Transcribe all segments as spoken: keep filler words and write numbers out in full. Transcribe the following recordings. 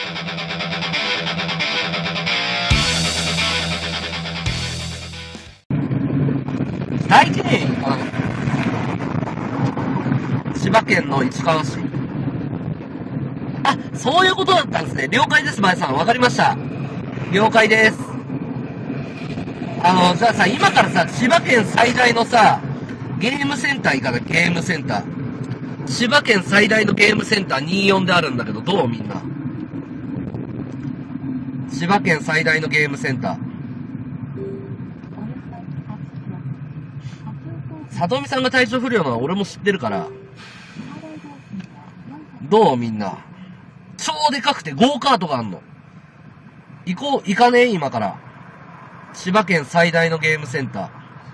大記念かな。千葉県の市川市。あ、そういうことだったんですね。了解です、前さん。わかりました。了解です。あの、じゃあさ、今からさ、千葉県最大のさ、ゲームセンター行かな、ゲームセンター。千葉県最大のゲームセンターにじゅうよんであるんだけど、どうみんな。千葉県最大のゲームセンター。里見さんが体調不良なのは俺も知ってるから。どうみんな。超でかくてゴーカートがあんの。行こう、行かねえ今から。千葉県最大のゲームセンター。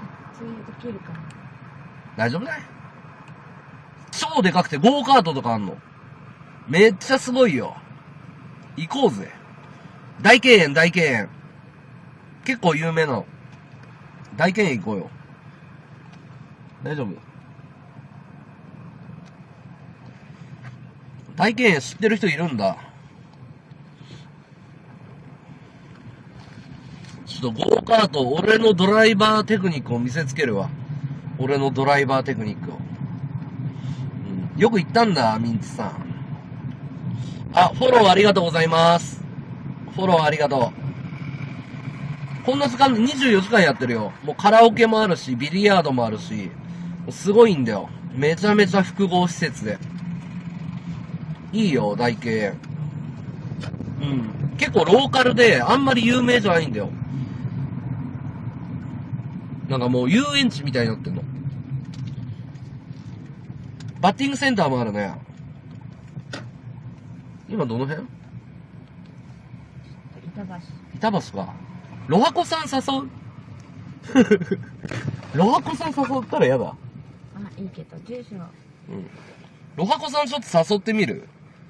大丈夫だい。超でかくてゴーカートとかあんの。めっちゃすごいよ。行こうぜ。大敬遠、大敬遠。結構有名なの。大敬遠行こうよ。大丈夫。大敬遠知ってる人いるんだ。ちょっとゴーカート、俺のドライバーテクニックを見せつけるわ。俺のドライバーテクニックを。うん、よく言ったんだ、ミンツさん。あ、フォローありがとうございます。フォローありがとう。こんな時間でにじゅうよじかんやってるよ。もうカラオケもあるし、ビリヤードもあるし、すごいんだよ。めちゃめちゃ複合施設で。いいよ、大敬遠。うん。結構ローカルで、あんまり有名じゃないんだよ。なんかもう遊園地みたいになってんの。バッティングセンターもあるね。今どの辺？ 板橋。 板橋か。ロハコさん誘うロハコさん誘ったら嫌だ。 あ、いいけど、住所は。 うん。ロハコさんちょっと誘ってみる？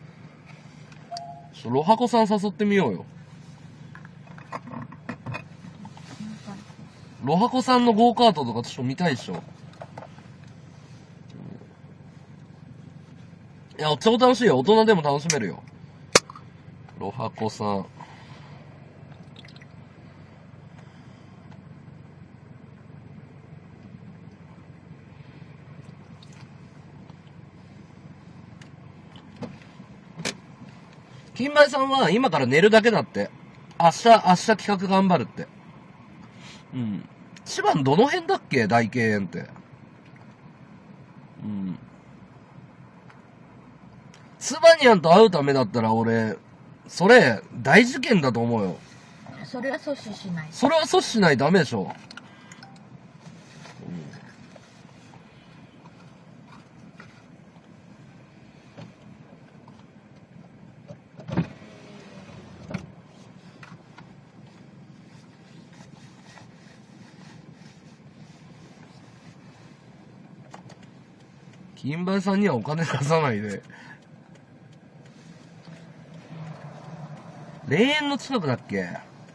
ロハコさん誘ってみようよ。ロハコさんのゴーカートとかちょっと見たいでしょ。いや、超楽しいよ。大人でも楽しめるよ。ロハコさん。金梅さんは今から寝るだけだって。明日、明日企画頑張るって。うん。千葉のどの辺だっけ？大敬遠って。うん。ツバニャンと会うためだったら俺、それ、大事件だと思うよ。 それは阻止しない。 それは阻止しないとダメでしょ。うん、金梅さんにはお金出さないで。霊園の近くだっけ？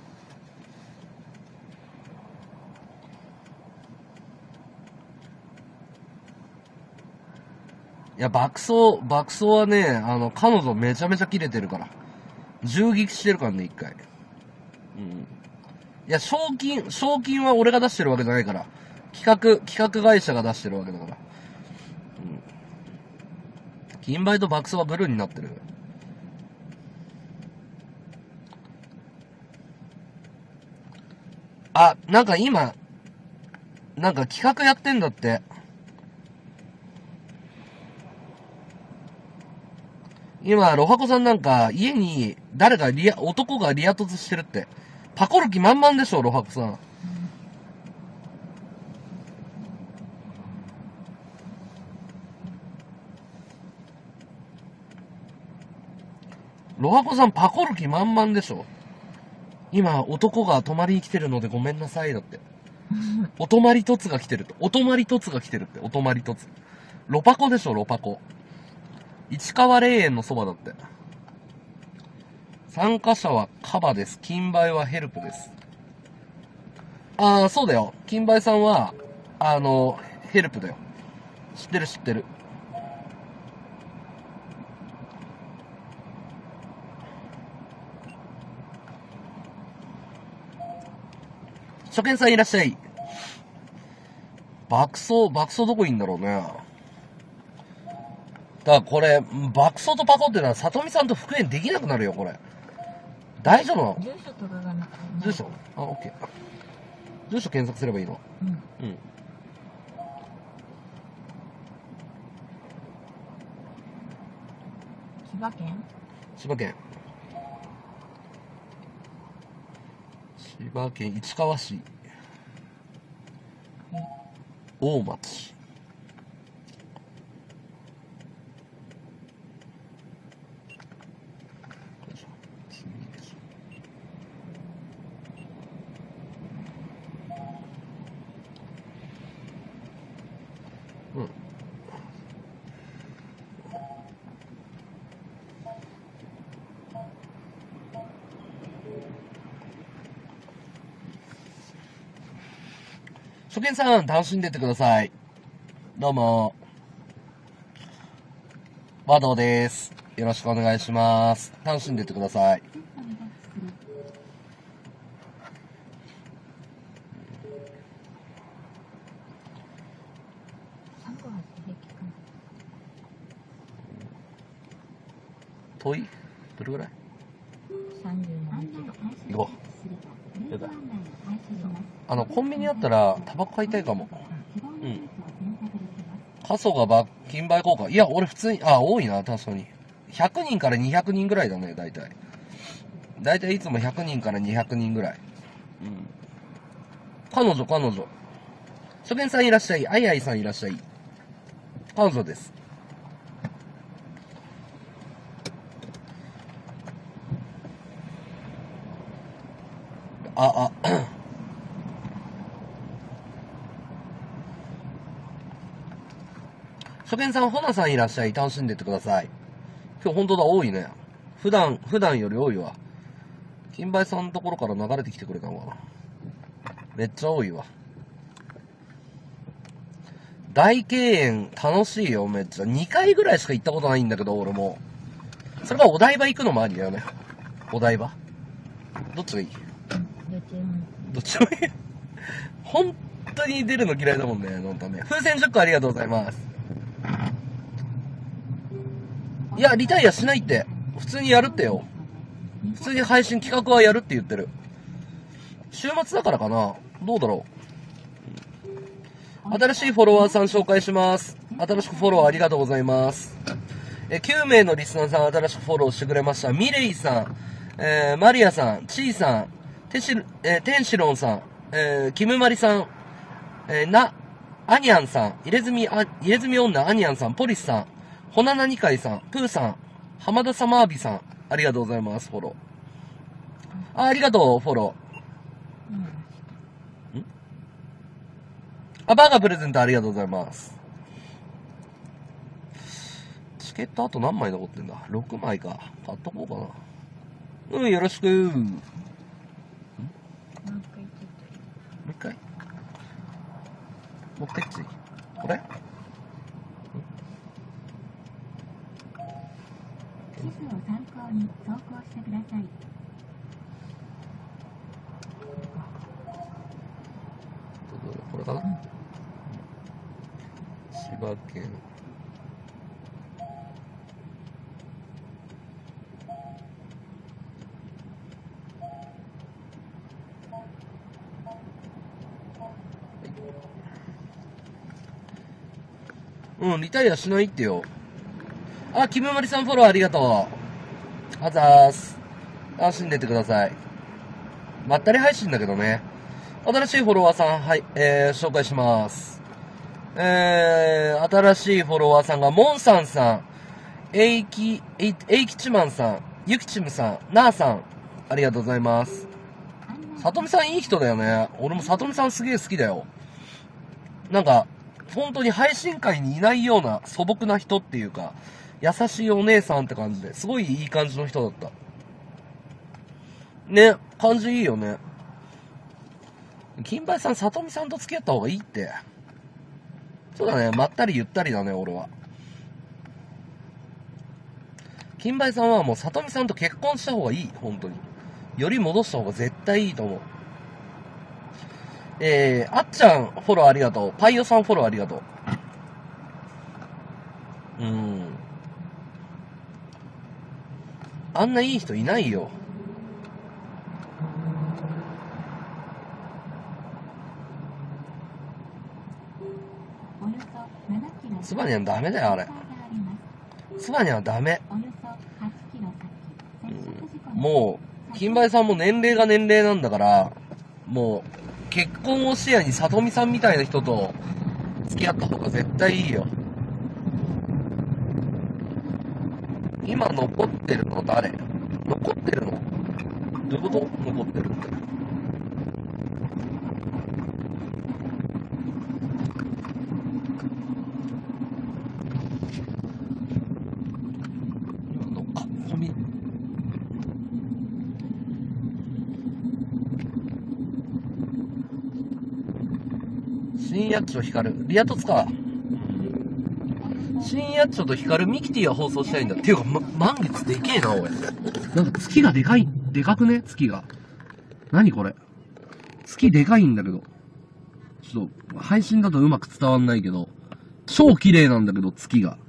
いや、爆走、爆走はね、あの、彼女めちゃめちゃキレてるから。銃撃してるからね、一回。うん。いや、賞金、賞金は俺が出してるわけじゃないから。企画、企画会社が出してるわけだから。うん。金梅と爆走はブルーになってる。あ、なんか今、なんか企画やってんだって。今、ロハコさんなんか、家に誰かリア、男がリア突してるって。パコる気満々でしょ、ロハコさん。ロハコさんパコる気満々でしょ。今、男が泊まりに来てるのでごめんなさい、だって。お泊まり凸が来てるって。お泊まり凸が来てるって。お泊まり凸。ロパコでしょ、ロパコ。市川霊園のそばだって。参加者はカバです。金梅はヘルプです。ああ、そうだよ。金梅さんは、あの、ヘルプだよ。知ってる知ってる。 初見さんいらっしゃい。爆走、爆走どこいんだろうね。だからこれ、爆走とパコってのは、さとみさんと復縁できなくなるよ、これ。大丈夫なの？ 住所とかがなくて。 住所？あ、オッケー。住所検索すればいいの？ うん。 うん。 千葉県？ 千葉県。千葉県市川市。大町。うん。初見さん、楽しんでってください。どうも。和道です。よろしくお願いします。楽しんでってください。遠い？どれぐらい？ さんじゅうななキロ。 行こう。了解。あの、コンビニあったら、タバコ買いたいかも。うん。過疎がば金売効果。いや、俺普通に、あ、多いな、確かに。ひゃくにんからにひゃくにんぐらいだね、大体。大体いつもひゃくにんからにひゃくにんぐらい。うん。彼女、彼女。初見さんいらっしゃい。あいあいさんいらっしゃい。彼女です。あ、あ、初見さん、ほなさんいらっしゃい。楽しんでってください。今日本当だ、多いね。普段、普段より多いわ。金梅さんのところから流れてきてくれたのかな。めっちゃ多いわ。大敬遠、楽しいよ、めっちゃ。にかいぐらいしか行ったことないんだけど、俺も。それがお台場行くのもありだよね。お台場。どっちがいい？どっちもいい。本当に出るの嫌いだもんね、なんかね。風船じゅっこありがとうございます。いや、リタイアしないって。普通にやるってよ。普通に配信企画はやるって言ってる。週末だからかな？どうだろう。新しいフォロワーさん紹介します。新しくフォローありがとうございます。え、きゅうめいのリスナーさん新しくフォローしてくれました。ミレイさん、えー、マリアさん、チーさん、テシル、えー、テンシロンさん、えー、キムマリさん、えー、な、アニャンさん、入れ墨、あ、入れ墨女アニャンさん、ポリスさん、ホナナニカイさん、プーさん、浜田サマービさん、ありがとうございます、フォロー。あ、ありがとう、フォロー。んあ、バーガープレゼントありがとうございます。チケットあと何枚残ってんだ ?ろく 枚か。買っとこうかな。うん、よろしく。んもう一回もう一回つい。これ地図を参考に走行してください。 これかな、うん、千葉県うん、リタイアしないってよ。あ、キムマリさんフォローありがとう。あざーす。楽しんでってください。まったり配信だけどね。新しいフォロワーさん、はい、えー、紹介します。えー、新しいフォロワーさんが、モンさんさん、エイキ、エイ、エイキチマンさん、ユキチムさん、ナーさん、ありがとうございます。さとみさんいい人だよね。俺もさとみさんすげえ好きだよ。なんか、本当に配信界にいないような素朴な人っていうか、優しいお姉さんって感じで、すごいいい感じの人だった。ね、感じいいよね。金梅さん、さとみさんと付き合った方がいいって。そうだね、まったりゆったりだね、俺は。金梅さんはもうさとみさんと結婚した方がいい、本当に。より戻した方が絶対いいと思う。 えー、あっちゃんフォローありがとう。パイオさんフォローありがとう。うん。あんないい人いないよ。スバニャンダメだよ、あれ。スバニャンはダメ。うん、もう、金梅さんも年齢が年齢なんだから、もう、結婚を視野に里見さんみたいな人と付き合った方が絶対いいよ。今残ってるの誰？残ってるの？どういうこと？残ってるって。今のかっこみ。新やっちょ光る。リアトツか。新やっちょと光るミキティは放送したいんだ。っていうか、ま、満月でけえな、おい。なんか月がでかい、でかくね？月が。何これ？月でかいんだけど。ちょっと、配信だとうまく伝わんないけど、超綺麗なんだけど、月が。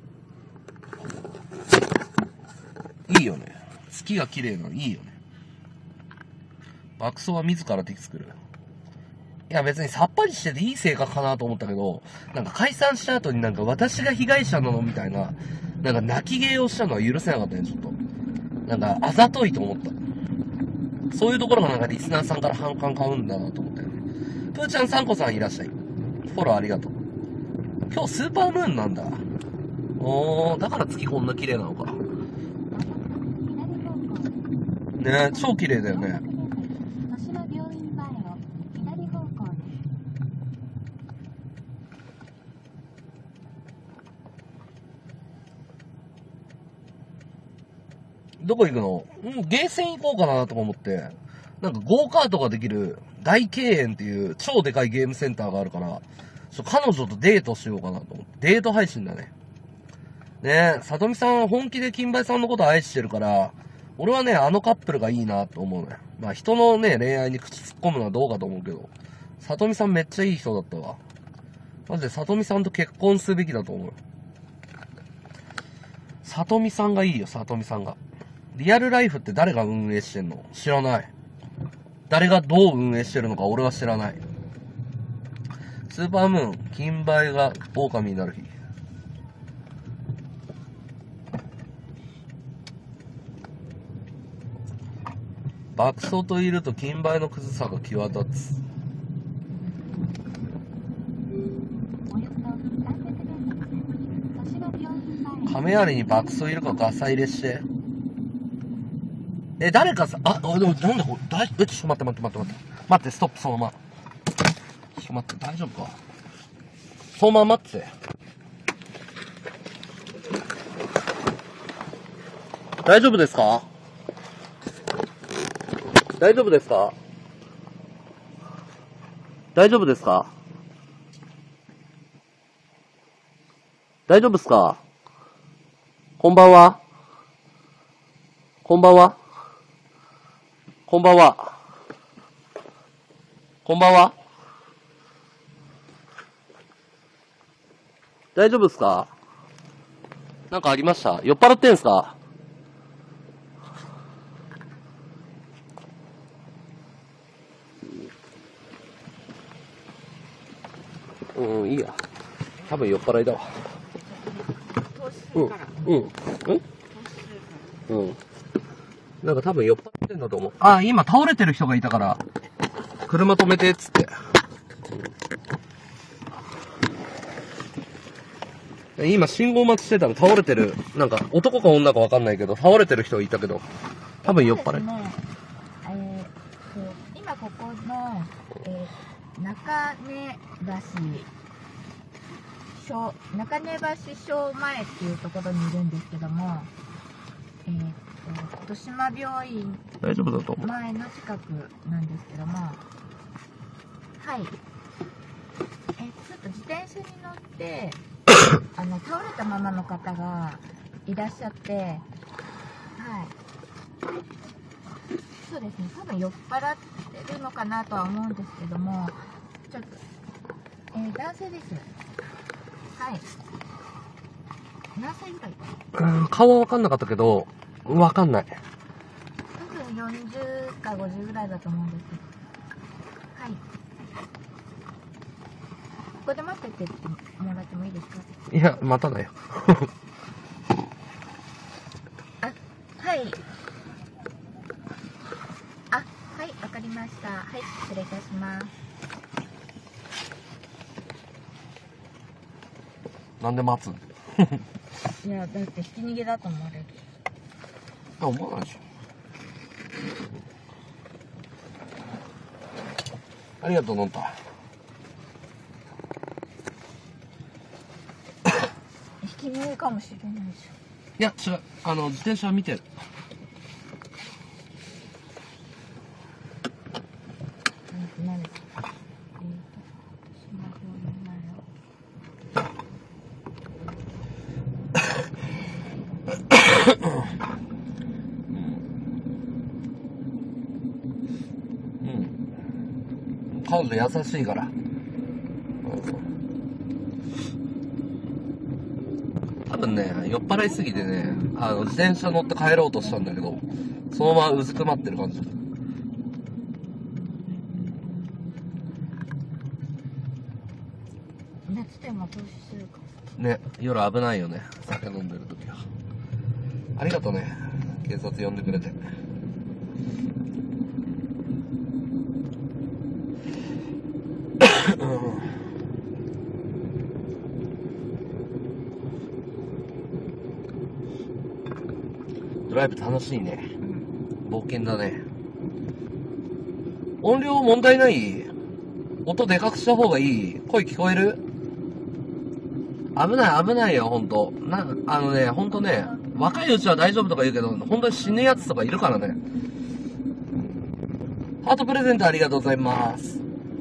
いいよね。月が綺麗なのいいよね。爆走は自ら敵作る。いや別にさっぱりしてていい性格かなと思ったけど、なんか解散した後になんか私が被害者なのみたいな、なんか泣き芸をしたのは許せなかったね、ちょっと。なんかあざといと思った。そういうところがなんかリスナーさんから反感買うんだなと思ったよね。プーちゃんさんこさんいらっしゃい。フォローありがとう。今日スーパームーンなんだ。おー、だから月こんな綺麗なのか。ねえ、超綺麗だよね。どこ行くの？うん、ゲーセン行こうかなとか思って。なんかゴーカートができる大敬遠っていう超でかいゲームセンターがあるから、ちょ彼女とデートしようかなと思って。デート配信だね。ねえ、さとみさん本気で金梅さんのこと愛してるから、俺はね、あのカップルがいいなと思うね。まあ人のね、恋愛に口突っ込むのはどうかと思うけど、さとみさんめっちゃいい人だったわ。マジでさとみさんと結婚すべきだと思う。さとみさんがいいよ、さとみさんが。リアルライフって誰が運営してんの？知らない。誰がどう運営してるのか俺は知らない。スーパームーン、金梅が狼になる日。爆走といると金梅のクズさが際立つ。亀有に爆走いるかガサ入れして。え、誰かさ、あ、あ、でもなんだこれ、大丈夫？え、ちょっと待って待って待って待って。待って、ストップ、そのまま。ちょっと待って、大丈夫か？そのまま待って。大丈夫ですか？大丈夫ですか？大丈夫ですか？大丈夫ですか？こんばんは。こんばんは。こんばんは。こんばんは。大丈夫ですか？なんかありました？酔っ払ってんすか？うん、いいや。多分酔っ払いだわ。うん、うん、うん。うん。なんか多分酔っ払ってんだと思う。あ、今倒れてる人がいたから、車止めてっつって。今信号待ちしてたの倒れてる、なんか男か女かわかんないけど、倒れてる人がいたけど、多分酔っ払い。 ね、えー、今ここの、えー、中根橋小中根橋小前っていうところにいるんですけども、えー豊島病院大丈夫だと思う。 前の近くなんですけども、はい、えちょっと自転車に乗ってあの倒れたままの方がいらっしゃって、はい、そうですね、多分酔っ払ってるのかなとは思うんですけども、 ちょっと。えー、男性です。はい。何歳ぐらい？ うん、顔はわかんなかったけど、わかんない。 多分よんじゅうかごじゅうぐらいだと思うんです。はい。ここで待っててもらってもいいですか？ いや、待たないよ。 あ、はい。あ、はい、わかりました。はい、失礼いたします。 なんで待つん？ いや、だってひき逃げだと思われる。 あ、思わないでしょ。ありがとう、のんた。 ひき逃げかもしれないでしょ。 いや、違う。あの、自転車見てる。 何ですか？えーと、スマホの前を。 うん。彼女優しいから。多分ね、酔っ払いすぎてね、あの、自転車乗って帰ろうとしたんだけど、そのままうずくまってる感じ。 熱でも投資するか。 ね、夜危ないよね、酒飲んでる時は。ありがとうね、警察呼んでくれて。ドライブ楽しいね。冒険だね。音量問題ない？音でかくした方がいい？声聞こえる？危ない危ないよ、ほんと。な、あのね、ほんとね、若いうちは大丈夫とか言うけど、ほんとに死ぬやつとかいるからね。ハートプレゼントありがとうございます。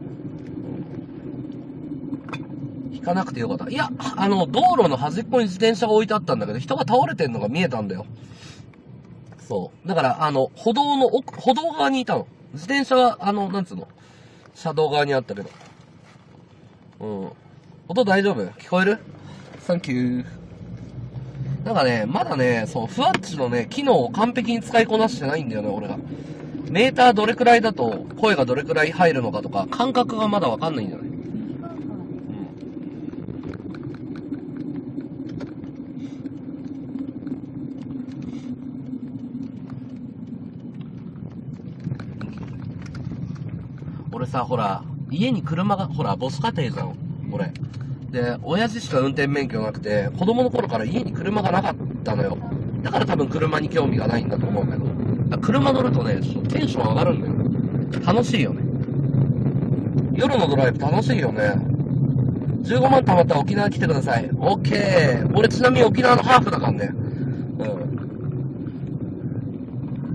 引かなくてよかった。いや、あの、道路の端っこに自転車が置いてあったんだけど、人が倒れてんのが見えたんだよ。そう。だから、あの、歩道の奥、歩道側にいたの。自転車は、あの、なんつうの、車道側にあったけど。うん。音大丈夫？聞こえる？サンキュー。なんかね、まだね、そう、ふわっちのね、機能を完璧に使いこなしてないんだよね、俺が。メーターどれくらいだと、声がどれくらい入るのかとか、感覚がまだわかんないんだよね。俺さ、ほら、家に車が、ほら、母子家庭じゃん、俺。で、親父しか運転免許なくて、子供の頃から家に車がなかったのよ。だから多分車に興味がないんだと思うんだけど。車乗るとね、ちょっとテンション上がるんだよ。楽しいよね。夜のドライブ楽しいよね。じゅうごまん貯まったら沖縄来てください。オッケー。俺ちなみに沖縄のハーフだからね。うん。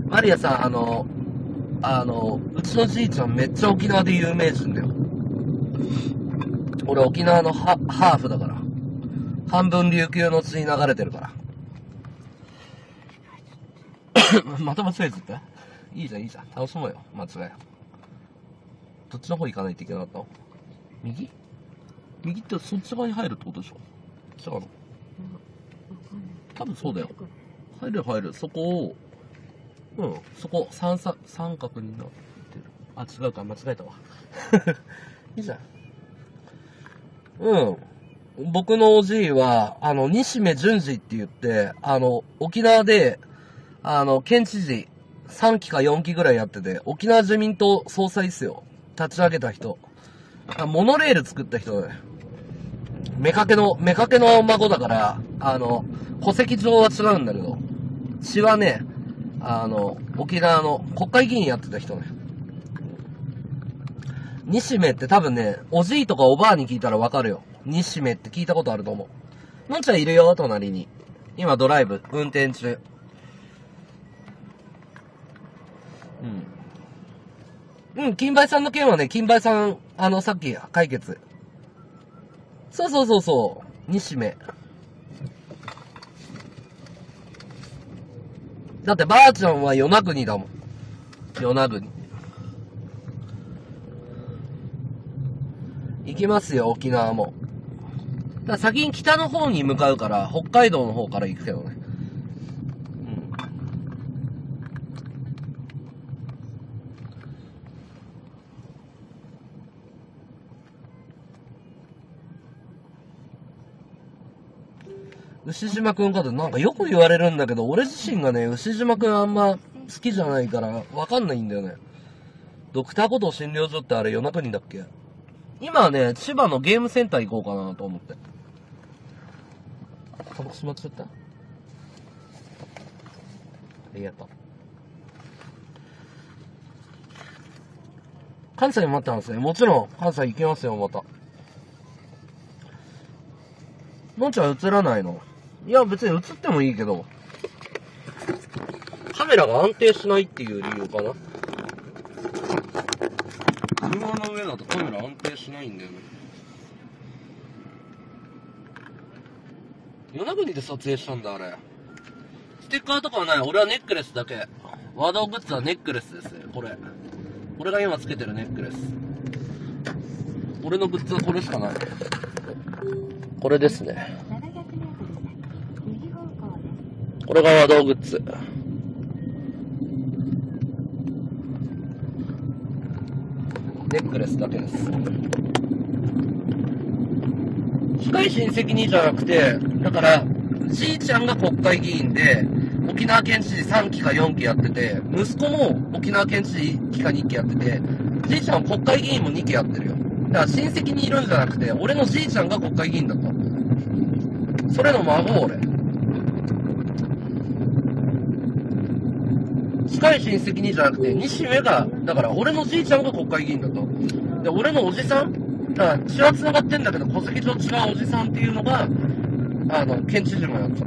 マリアさん、あの、あの、うちのじいちゃんめっちゃ沖縄で有名人だよ。俺沖縄のハハーフだから。半分琉球の血に流れてるから。また間違えちゃった？いいじゃんいいじゃん。楽しもうよ。間違え。どっちの方行かないといけなかったの？右？右ってそっち側に入るってことでしょ？違うの？多分そうだよ。入る入る。そこを、うん、そこ、三三、三角になってる。あ、違うか、間違えたわ。いいじゃん。うん。僕のおじいは、あの、西目淳二って言って、あの、沖縄で、あの、県知事、さんきかよんきぐらいやってて、沖縄自民党総裁っすよ。立ち上げた人。モノレール作った人だね。目かけの、目かけの孫だから、あの、戸籍上は違うんだけど、血はね、あの、沖縄の国会議員やってた人ね。西目って多分ね、おじいとかおばあに聞いたらわかるよ。西目って聞いたことあると思う。のんちゃんいるよ、隣に。今ドライブ、運転中。うん。うん、金梅さんの件はね、金梅さん、あの、さっき解決。そうそうそうそう。西目。だってばあちゃんは与那国だもん。与那国。 行きますよ、沖縄も。だから先に北の方に向かうから、北海道の方から行くけどね。うん。牛島くんかとなんかよく言われるんだけど、俺自身がね、牛島くんあんま好きじゃないから、わかんないんだよね。ドクターコトー診療所ってあれ夜中にだっけ？今はね、千葉のゲームセンター行こうかなと思って。タバコ閉まっちゃった？ありがとう。関西待ってますね。もちろん、関西行きますよ、また。のんちゃん映らないの？いや、別に映ってもいいけど、カメラが安定しないっていう理由かな。車の上だとカメラ安定しないんだよね。与那国で撮影したんだ、あれ。ステッカーとかはない。俺はネックレスだけ。ワードグッズはネックレスですね、これ。俺が今つけてるネックレス。俺のグッズはこれしかない。これですね。これがワードグッズ。ネックレスだけです。近い親戚にじゃなくて、だから、じいちゃんが国会議員で、沖縄県知事さんきかよんきやってて、息子も沖縄県知事いっきかにきやってて、じいちゃんは国会議員もにきやってるよ。だから親戚にいるんじゃなくて、俺のじいちゃんが国会議員だった。それの孫、俺。近い親戚にじゃなくて、西目が、だから俺のじいちゃんが国会議員だと。で、俺のおじさん、だから血は繋がってんだけど、戸籍上違うおじさんっていうのが、あの、県知事もやった。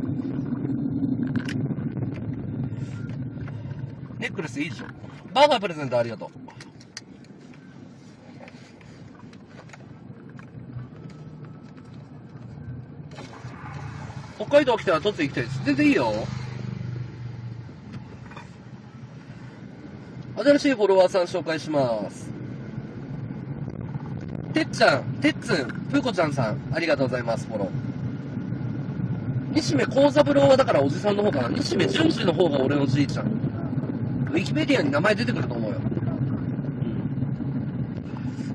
ネックレスいいでしょ。バーガープレゼントありがとう。北海道来たら栃木行きたいです。全然いいよ。新しいフォロワーさん紹介します。てっちゃん、てっつん、ふうこちゃんさん、ありがとうございます、フォロー。西目幸三郎はだからおじさんの方かな。西目淳二の方が俺のじいちゃん。ウィキペディアに名前出てくると思うよ。うん。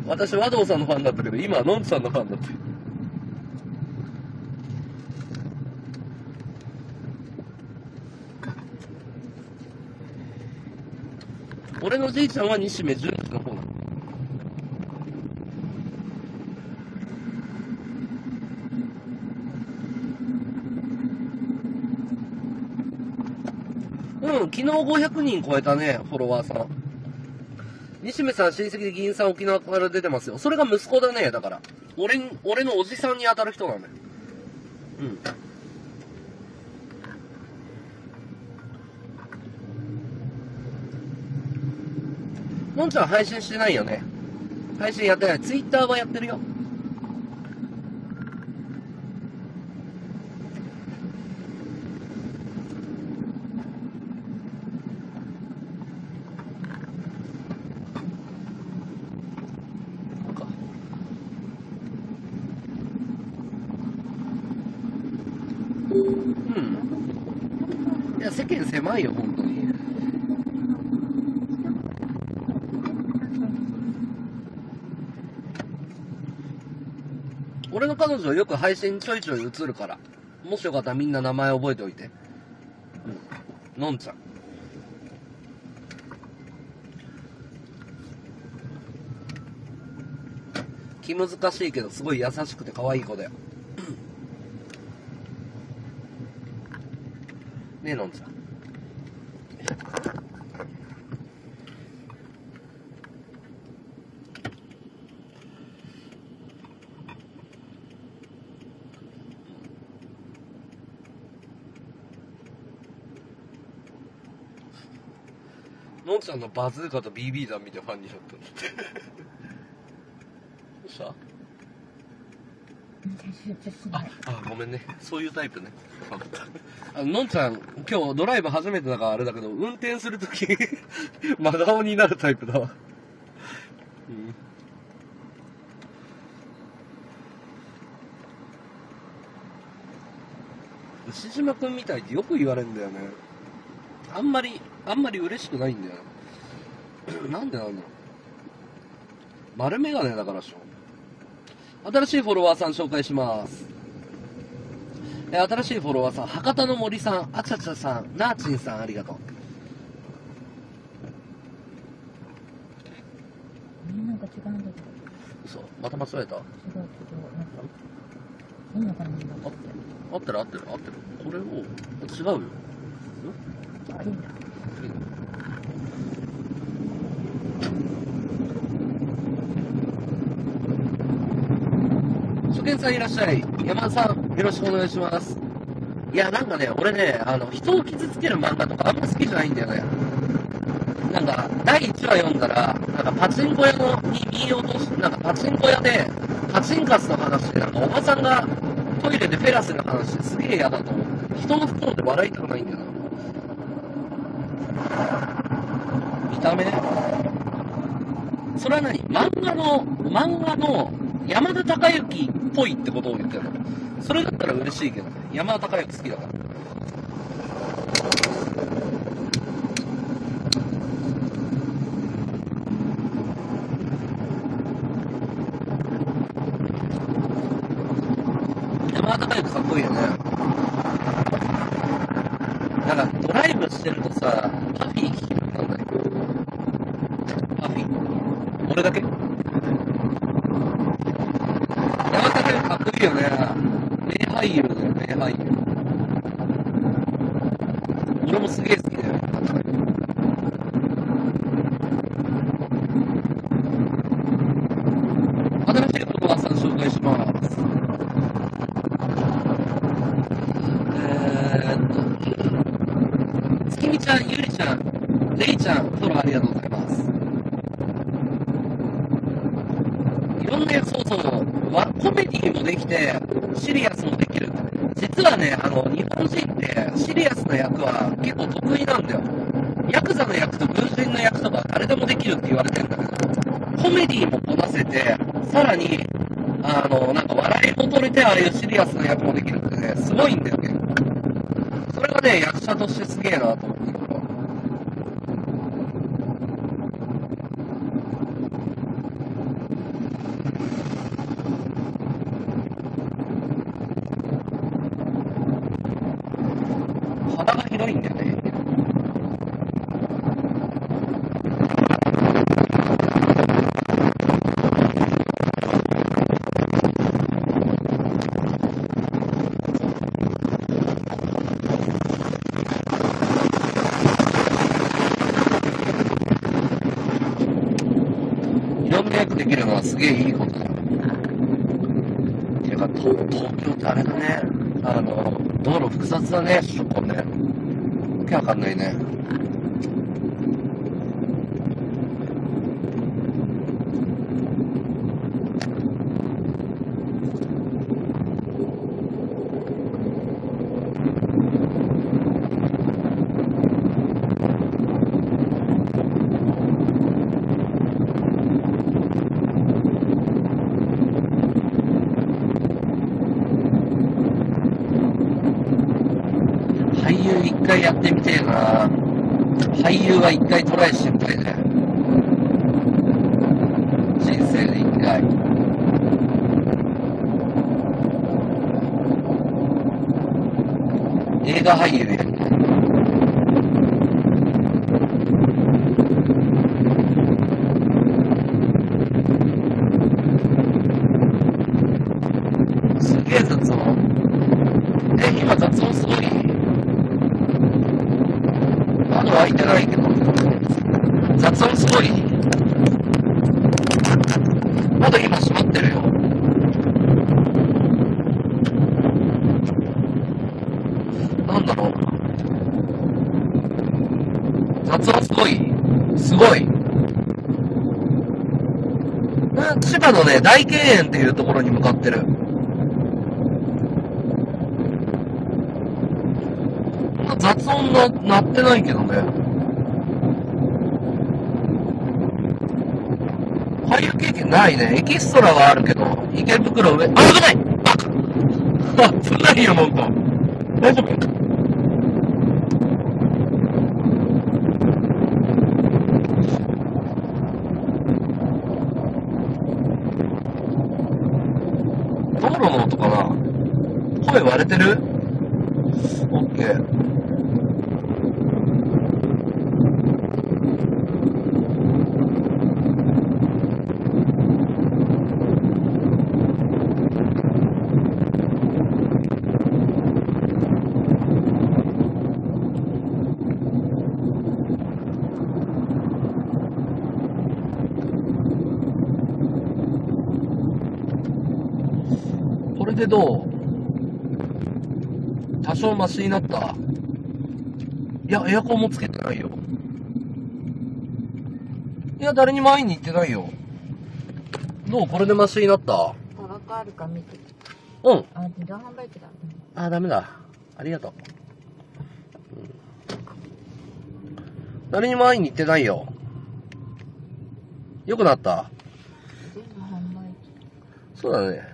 私、和道さんのファンだったけど、今はのんちさんのファンだって。俺のじいちゃんは西目淳二の方なの。うん、昨日ごひゃくにん超えたね、フォロワーさん。西目さん親戚で議員さん沖縄から出てますよ。それが息子だね、だから。俺に、俺のおじさんに当たる人なんだよ。うん。のんちゃん配信してないよね。配信やってない。ツイッターはやってるよ。うん。いや、世間狭いよ、本当に。俺の彼女はよく配信ちょいちょい映るから。もしよかったらみんな名前覚えておいて。うん。のんちゃん。気難しいけど、すごい優しくて可愛い子だよ。ねえ、のんちゃん。のんちゃんのバズーカと ビービー 弾見てファンになったんだって。どうした？あ、あ、ごめんね。そういうタイプね。あの、のんちゃん、今日ドライブ初めてだからあれだけど、運転するとき、真顔になるタイプだわ。 牛島くんみたいってよく言われるんだよね。あんまり、あんまり嬉しくないんだよ。なんでなんだろう。丸メガネだからでしょ。新しいフォロワーさん紹介します。え、新しいフォロワーさん、博多の森さん、あちゃちゃさん、なーちんさん、ありがとうんなんか違うんだけど。 う。嘘、また間違えた。 違う違う。なんか、いいのかな。 合ってる合ってる合ってる。これを、違うよ。 あ、いいんだ。 いいの初見さんいらっしゃい。山田さん、よろしくお願いします。いや、なんかね、俺ね、あの、人を傷つける漫画とかあんま好きじゃないんだよね。なんか、だいいちわ読んだら、なんかパチンコ屋のに身を落とし、なんかパチンコ屋で、パチンカスの話で、なんかおばさんがトイレでフェラスの話ですげえ嫌だと思って。人の不幸で笑いたくないんだよな。見た目それは何漫画の、漫画の山田孝之っぽいってことを言ってるの。それだったら嬉しいけどね。山田孝之好きだから。山田孝之かっこいいよね。なんかドライブしてるとさ、パフィー聴きたくなんない。パフィー俺だけ山田孝之かっこいいよね。名俳優だよ、名俳優。俺もすげえ好きだよ。新しいフォロワーさん紹介します。えーっと、月見ちゃん、ゆりちゃん、れいちゃん、フォローありがとうございます。いろんなやつ、そうそう、コメディもできて、シリアスもできる。実はね、あの、日本人ってシリアスな役は結構得意なんだよ。ヤクザの役と軍人の役とか誰でもできるって言われてんだけど、コメディもこなせて、さらに、あの、なんか笑いも取れて、ああいうシリアスな役もできるってね、すごいんだよね。それがね、役者としてすげえなと思ってる。幅が広いんだよね。いろんな役できるのはすげえいいことだよ。ていうか、東京ってあれだね。あの、道路複雑だね、首都高ね。わけわかんないね。俳優一回やってみてえな。俳優は一回トライしてみたいね。人生で一回。映画俳優やりたい。すげえ雑音。え、今雑音すごい？窓開いてないけど。雑音すごい？窓今閉まってるよ。なんだろう。雑音すごい？すごい。うん、千葉のね、大敬遠っていうところに向かってる。雑音が鳴ってないけどね。俳優経験ないね。エキストラはあるけど、池袋上、あ、危ない！バカ！危ないよ、ほんと。 大丈夫？道路の音かな？声割れてる？オッケー。これでどう？多少マシになった？いや、エアコンもつけてないよ。いや、誰にも会いに行ってないよ。どう？これでマシになった？ タバコあるか見て。 うん。 あ、自動販売機だ。 あ、ダメだ。ありがとう。うん、誰にも会いに行ってないよ。よくなった？ 自動販売機。 そうだね。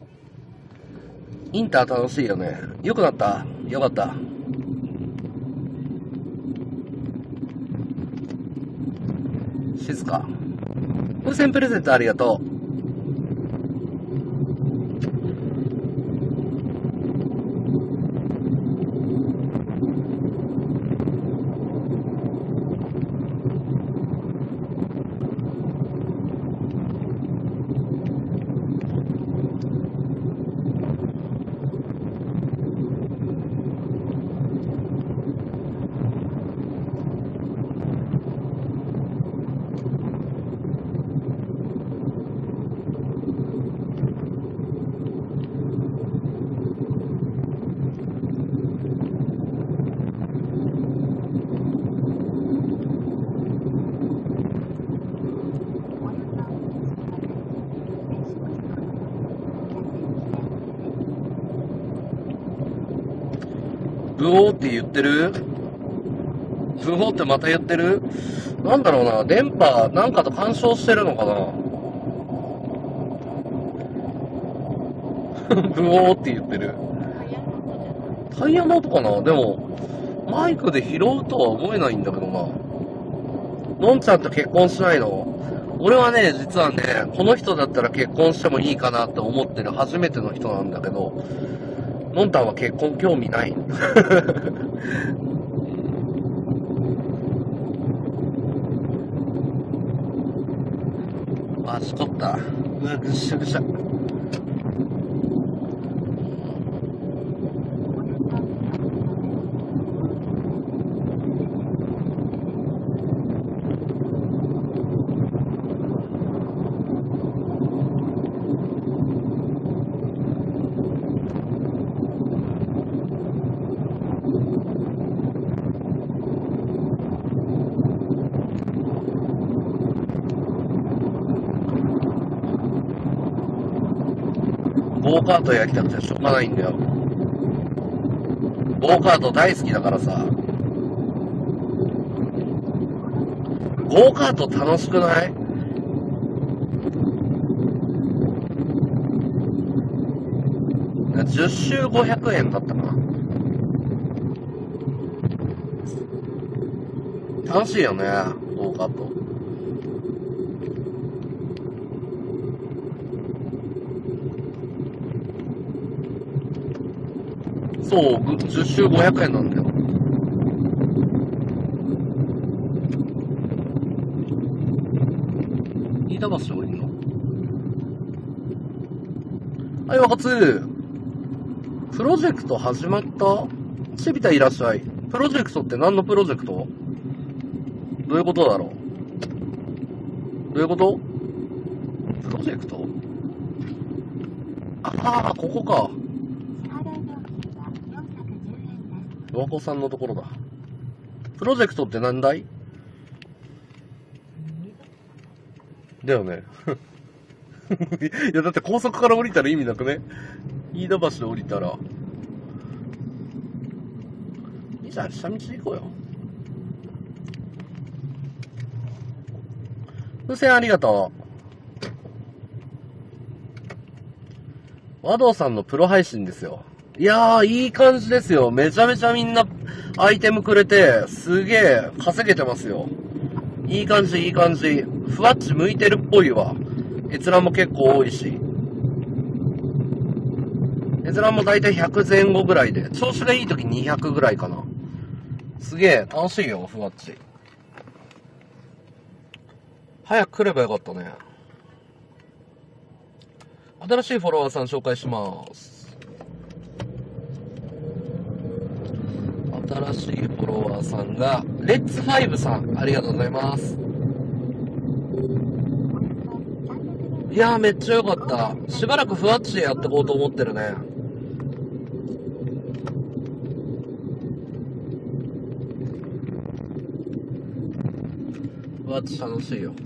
インター楽しいよね。よくなった？よかった。静か。風船プレゼントありがとう。ブオーって言ってる？ブオーってまた言ってる？なんだろうな、電波なんかと干渉してるのかな。ブオーって言ってる。タイヤの音かな。でもマイクで拾うとは思えないんだけどな。のんちゃんと結婚しないの？俺はね、実はね、この人だったら結婚してもいいかなって思ってる初めての人なんだけど、のんたんは結婚興味ない。あ、しこった。うわ、ぐっしゃぐしゃ。ゴーカートやりたくてしょうがないんだよ。ゴーカート大好きだからさ。ゴーカート楽しくない？じゅっ周ごひゃくえんだったかな。楽しいよね、ゴーカート。そう、じゅっ周ごひゃくえんなんだよ。飯田橋降りんの？はい、わかつ。プロジェクト始まった？チビタいらっしゃい。プロジェクトって何のプロジェクト？どういうことだろう？どういうこと？プロジェクト？ああ、ここか。ロアコさんのところだ。プロジェクトって何だい？だよね。いや、だって高速から降りたら意味なくね？飯田橋で降りたら。いいじゃん、下道行こうよ。風船ありがとう。和道さんのプロ配信ですよ。 いやー、いい感じですよ。めちゃめちゃみんなアイテムくれて、すげえ稼げてますよ。いい感じ、いい感じ。ふわっち向いてるっぽいわ。閲覧も結構多いし。閲覧もだいたいひゃくぜん後ぐらいで、調子がいい時にひゃくぐらいかな。すげえ楽しいよ、ふわっち。早く来ればよかったね。新しいフォロワーさん紹介します。新しいフォロワーさんが、レッツファイブさん、ありがとうございます。いやー、めっちゃ良かった。しばらくふわっちでやっていこうと思ってるね。ふわっち楽しいよ。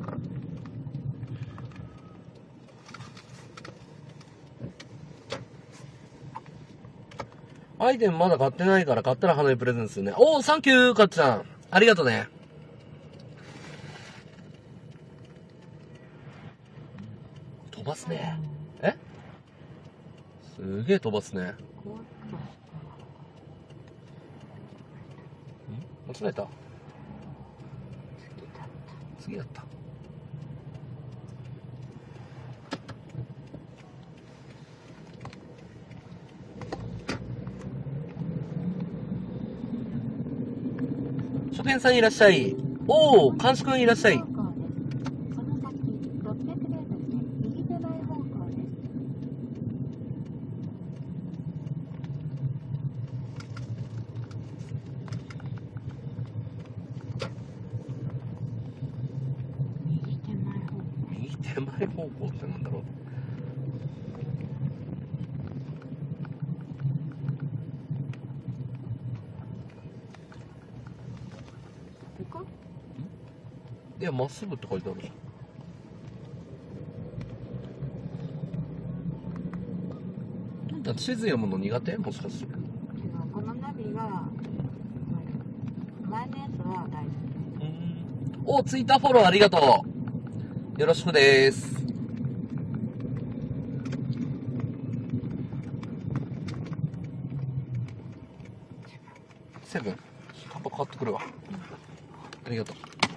アイテムまだ買ってないから買ったら花火プレゼントするね。おー、サンキュー、かっちゃん。ありがとね。飛ばすね。えすげえ飛ばすね。ん間違えた？次だった。書店さんいらっしゃい。おー、監視くんいらっしゃい。 その先ろっぴゃくメートルで右手前方向です。右手前方向。 右手前方向ってなんだろう。 ここ？ いや、まっすぐって書いてあるじゃん。あんた地図読むの苦手？もしかして。 違う、このナビが前のやつは大丈お、ツイッターフォローありがとう。よろしくです。セブン、タバコ買ってくるわ。ありがとう。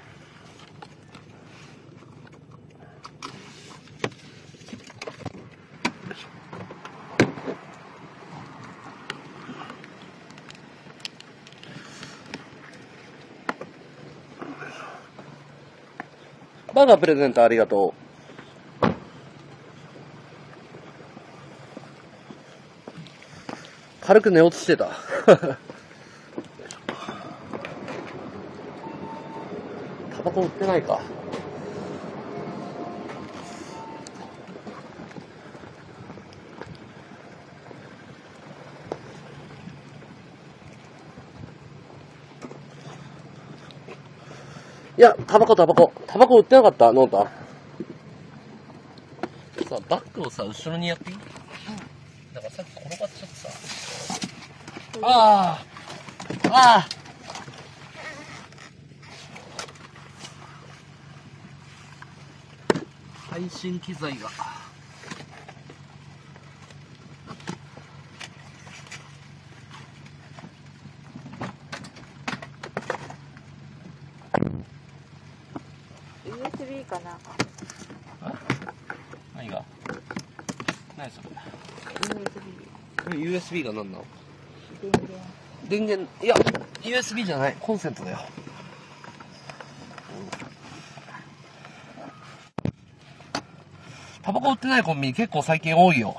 バーガープレゼントありがとう。軽く寝落ちしてた。タバコ売ってないか。いや、タバコタバコ。タバコ売ってなかったノータ。さ、バッグをさ、後ろにやっていい？うん。だからさっき転がっちゃってさ。ああああ配信機材が。 夫。ユーエスビー かな。 何が？何それ？ ユーエスビー。 ユーエスビー が何なの？ 電源。 電源、いや、ユーエスビー じゃない。コンセントだよ。タバコ売ってないコンビニ結構最近多いよ。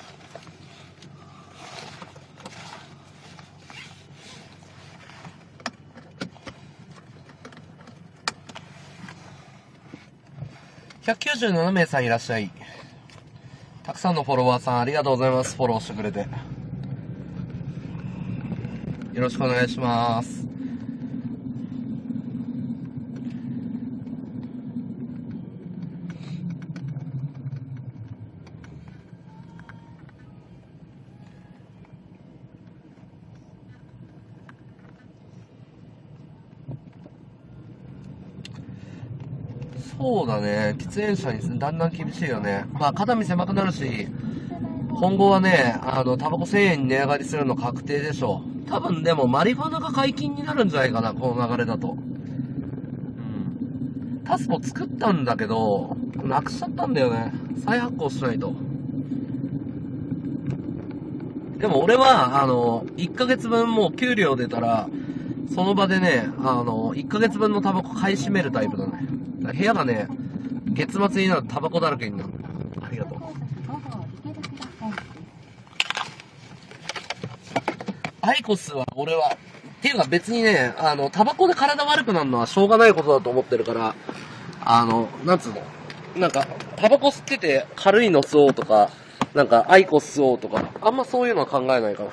ひゃくきゅうじゅうななめいさんいらっしゃい。たくさんのフォロワーさんありがとうございます。フォローしてくれて。よろしくお願いします。そうだね。喫煙者にだんだん厳しいよね。まあ、肩身狭くなるし、 今後はね、あの、タバコせんえんに値上がりするの確定でしょう。多分でも、マリファナが解禁になるんじゃないかな、この流れだと。うん。タスコ作ったんだけど、なくしちゃったんだよね。再発行しないと。でも俺は、あの、いっかげつぶんもう給料出たら、その場でね、あの、いっかげつぶんのタバコ買い占めるタイプだね。だ部屋がね、月末になるとタバコだらけになる。ありがとう。アイコスは俺は、っていうか別にね、あの、タバコで体悪くなるのはしょうがないことだと思ってるから、あの、なんつうの、なんか、タバコ吸ってて軽いの吸おうとか、なんか、アイコス吸おうとか、あんまそういうのは考えないかな。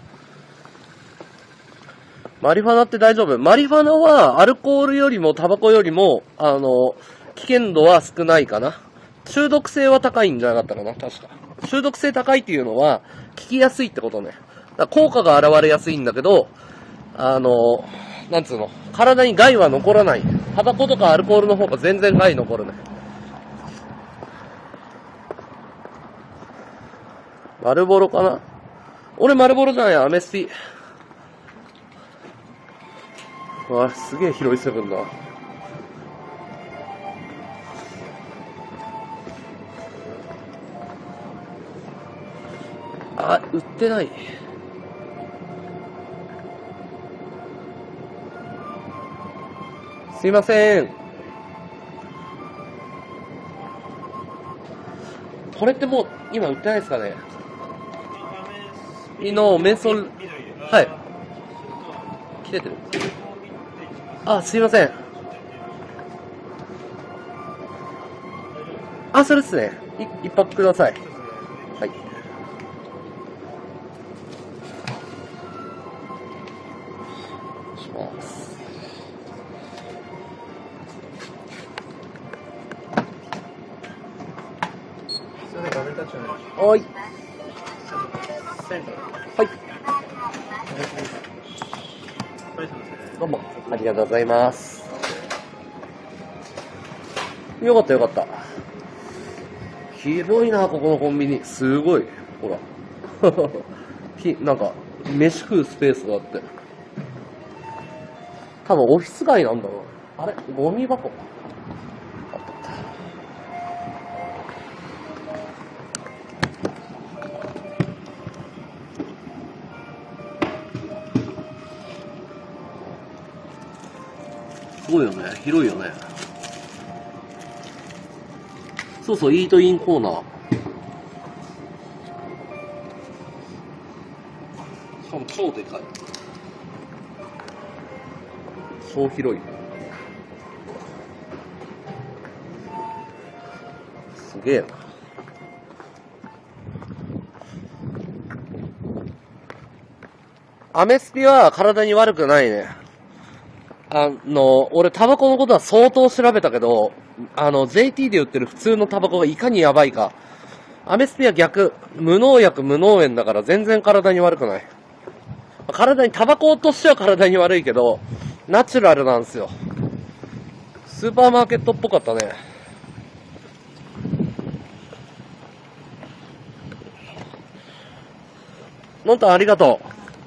マリファナって大丈夫？マリファナは、アルコールよりもタバコよりも、あの、危険度は少ないかな。中毒性は高いんじゃなかったかな、確か。中毒性高いっていうのは、効きやすいってことね。だから効果が現れやすいんだけど、あの、なんつうの、体に害は残らない。タバコとかアルコールの方が全然害残るね。マルボロかな？俺マルボロじゃない、アメスピ。うわ、すげえ広いセブンだ。あ、売ってない。すいません。これってもう今売ってないですかね？いいの、メンソール。はい。切れてる。あ、すいません。あ、それですね。い一泊ください。はい。します。はい。はい。どうも、ありがとうございます。よかったよかった。広いな、ここのコンビニ。すごい。ほら。きなんか、飯食うスペースがあって。多分オフィス街なんだろう。あれゴミ箱。あったあった。すごいよね。広いよね。そうそう、イートインコーナー。しかも超でかい。超広い。すげえな。アメスピは体に悪くないね。あの、俺タバコのことは相当調べたけど、あの、ジェーティー で売ってる普通のタバコがいかにやばいか。アメスピは逆。無農薬無農塩だから全然体に悪くない。体に、タバコとしては体に悪いけど、ナチュラルなんですよ。スーパーマーケットっぽかったね。のんたんありがとう。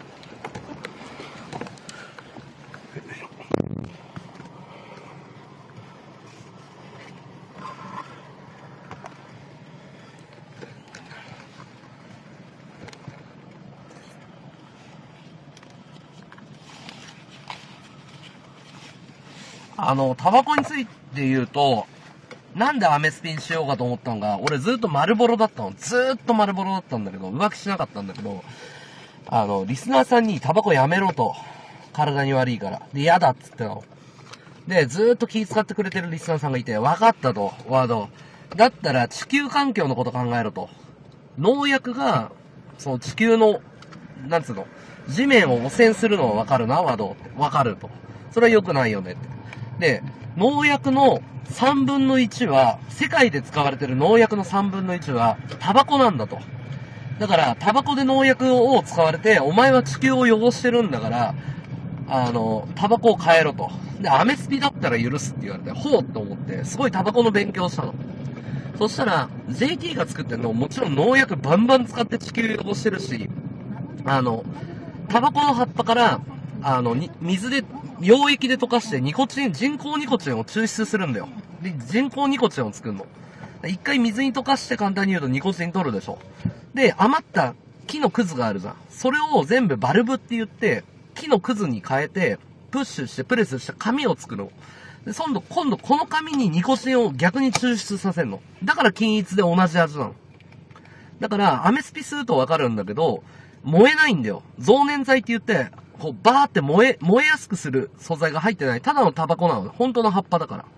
あの、タバコについて言うと、なんでアメスピにしようかと思ったのが、俺ずっと丸ボロだったの。ずーっと丸ボロだったんだけど、浮気しなかったんだけど、あの、リスナーさんにタバコやめろと。体に悪いから。で、嫌だっつってたの。で、ずーっと気遣ってくれてるリスナーさんがいて、分かったと、ワード。だったら地球環境のこと考えろと。農薬が、その地球の、なんつうの、地面を汚染するのは分かるな、ワード。分かると。それは良くないよねって。で、農薬のさんぶんのいちは、世界で使われてる農薬のさんぶんのいちは、タバコなんだと。だから、タバコで農薬を使われて、お前は地球を汚してるんだから、あの、タバコを変えろと。で、アメスピだったら許すって言われて、ほうって思って、すごいタバコの勉強したの。そそしたら、ジェイティー が作ってるのもちろん農薬バンバン使って地球汚してるし、あの、タバコの葉っぱから、あの、に水で、溶液で溶かしてニコチン、人工ニコチンを抽出するんだよ。で、人工ニコチンを作るの。一回水に溶かして簡単に言うとニコチン取るでしょ。で、余った木のくずがあるじゃん。それを全部バルブって言って、木のくずに変えて、プッシュしてプレスして紙を作るの。で、今度、今度この紙にニコチンを逆に抽出させるの。だから均一で同じ味なの。だから、アメスピ吸うとわかるんだけど、燃えないんだよ。増粘剤って言って、こう、バーって燃え、燃えやすくする素材が入ってない。ただのタバコなの。本当の葉っぱだから。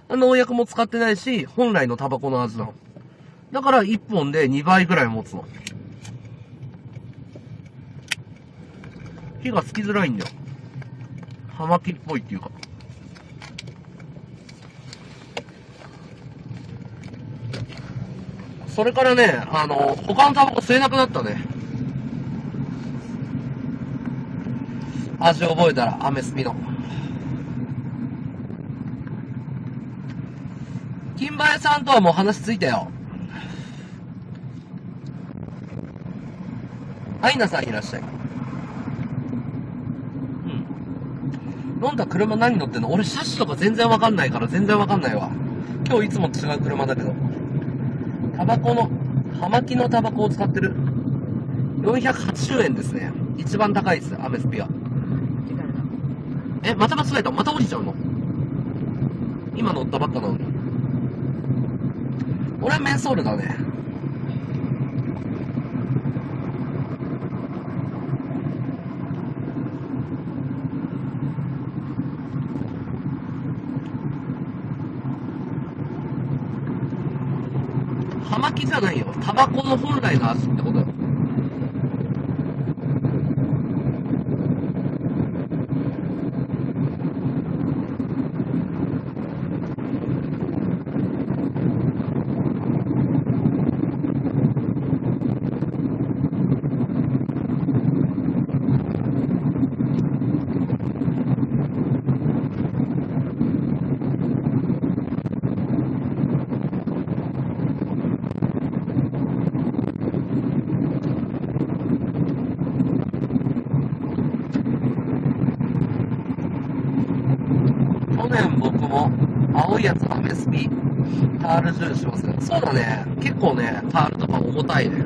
農薬も使ってないし、本来のタバコの味なの。だから、いっぽんでにばいぐらい持つの。火がつきづらいんだよ。葉巻っぽいっていうか。それからね、あの、他のタバコ吸えなくなったね。味覚えたら、アメスピの。金林さんとはもう話ついたよ。アイナさんいらっしゃい。うん。飲んだ車何乗ってんの？俺車種とか全然わかんないから全然わかんないわ。今日いつも違う車だけど。タバコの、葉巻のタバコを使ってる。よんひゃくはちじゅうえんですね。一番高いです、アメスピは。え、また間違えた？また降りちゃうの？今乗ったばっかなのに。俺はメンソールだね。葉巻じゃないよ。タバコの本来の味ってことよ。去年僕も青いやつアメスピタール重視しますけど、そうだね。結構ね、タールとか重たいね。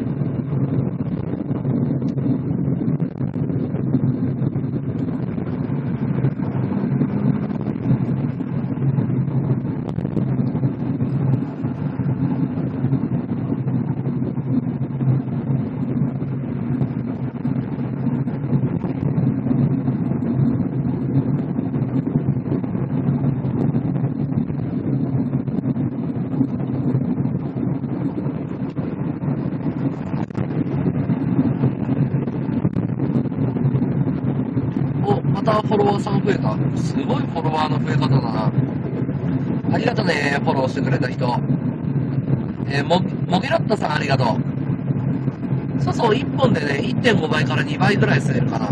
またフォロワーさん増えた。すごいフォロワーの増え方だな。ありがとね、フォローしてくれた人。えー、も、もげらったさんありがとう。そうそう、いっぽんでね、いってんごばいからにばいぐらい吸えるかな。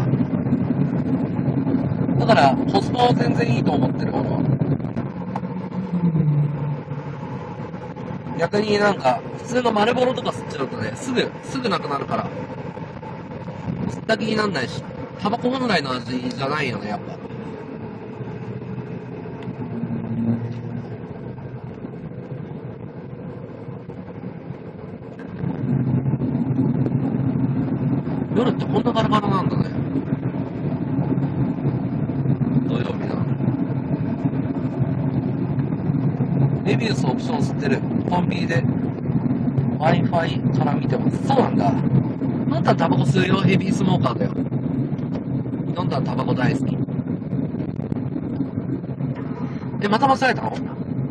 だから、コスパは全然いいと思ってる、俺は。逆になんか、普通の丸ボロとか吸っちゃうとね、すぐ、すぐなくなるから。吸った気になんないし。タバコ本来の味じゃないよね、やっぱ。夜ってこんなガラガラなんだね。土曜日な。レビュースオプション吸ってる。コンビニで Wi-Fi から見てます。そうなんだ。飲んだらタバコ吸うよ。ヘビースモーカーだよ。飲んだらタバコ大好き。え、また間違えたの？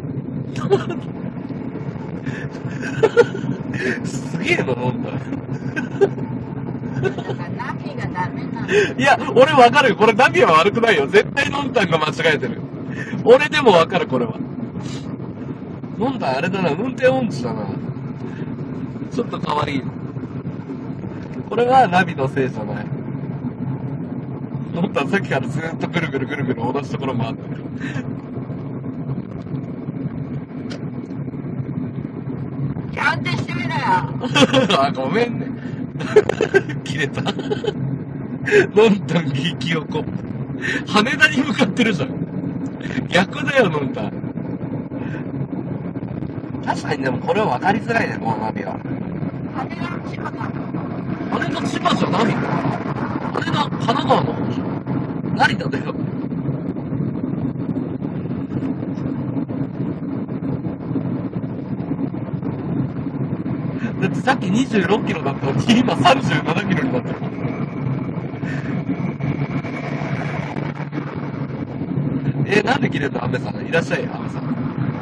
すげえの飲んだ。 ナビがダメなの。 いや、俺わかる。これナビは悪くないよ。絶対飲んだんが間違えてる。俺でもわかる、これは。飲んだあれだな、運転音痴だな。ちょっと可愛い。これはナビのせいじゃない。飲んださっきからずっとぐるぐるぐるぐる同じところ回ってる。 あ、ごめんね。切れた。のんたん激横。羽田に向かってるじゃん。逆だよ、のんたん。確かにでもこれは分かりづらいね、このナビは。 羽田の千葉か。 羽田千葉じゃないの？羽田、神奈川の方でしょ？成田だよ。だってさっきにじゅうろっキロだったのに今さんじゅうななキロになってる。えー、なんで切れたの？アメさん。いらっしゃい、アメさん。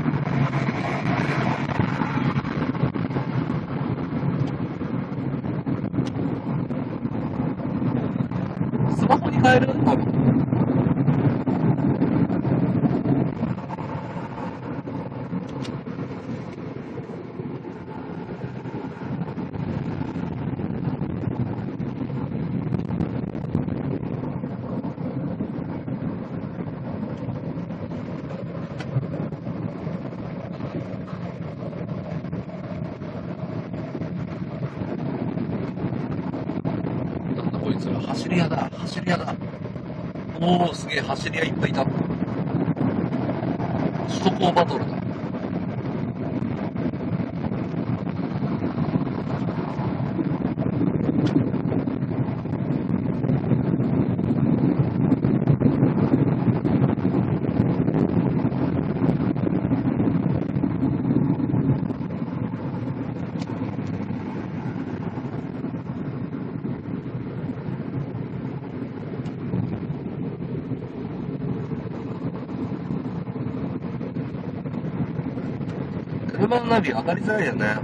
スマホに変える？多分。なんだこいつら、走り屋だ、走り屋だ。おー、すげえ、走り屋いっぱいいた。首都高バトルだ。車のナビ分かりづらいよね。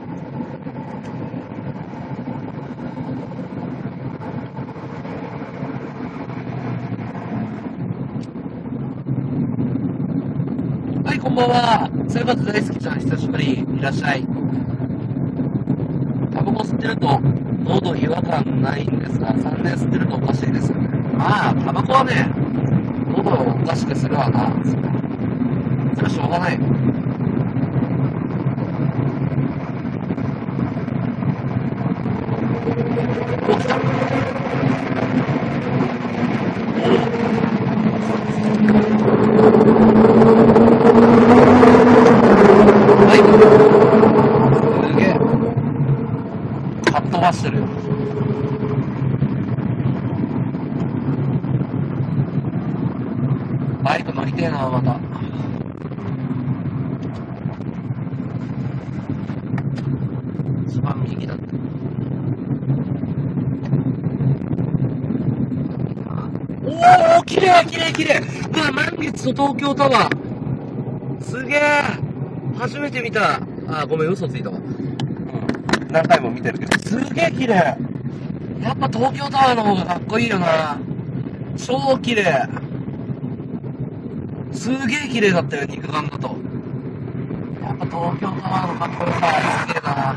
はい、こんばんは。生活大好きちゃん、久しぶり。いらっしゃい。タバコ吸ってると喉違和感ないんですが、さんねん吸ってるとおかしいですよね。まあ、タバコはね、喉をおかしくするわな。それはしょうがない。お、来た。はい。すげえ。かっ飛ばしてるよ。バイク乗りてえな、また。一番右だって。おー、綺麗綺麗綺麗。うわ、満月と東京タワー。すげえ。初めて見た。あ、ごめん、嘘ついたわ。うん。何回も見てるけど。すげえ綺麗。やっぱ東京タワーの方がかっこいいよな。超綺麗。すげえ綺麗だったよ、肉眼だと。やっぱ東京タワーのかっこよさすげえな。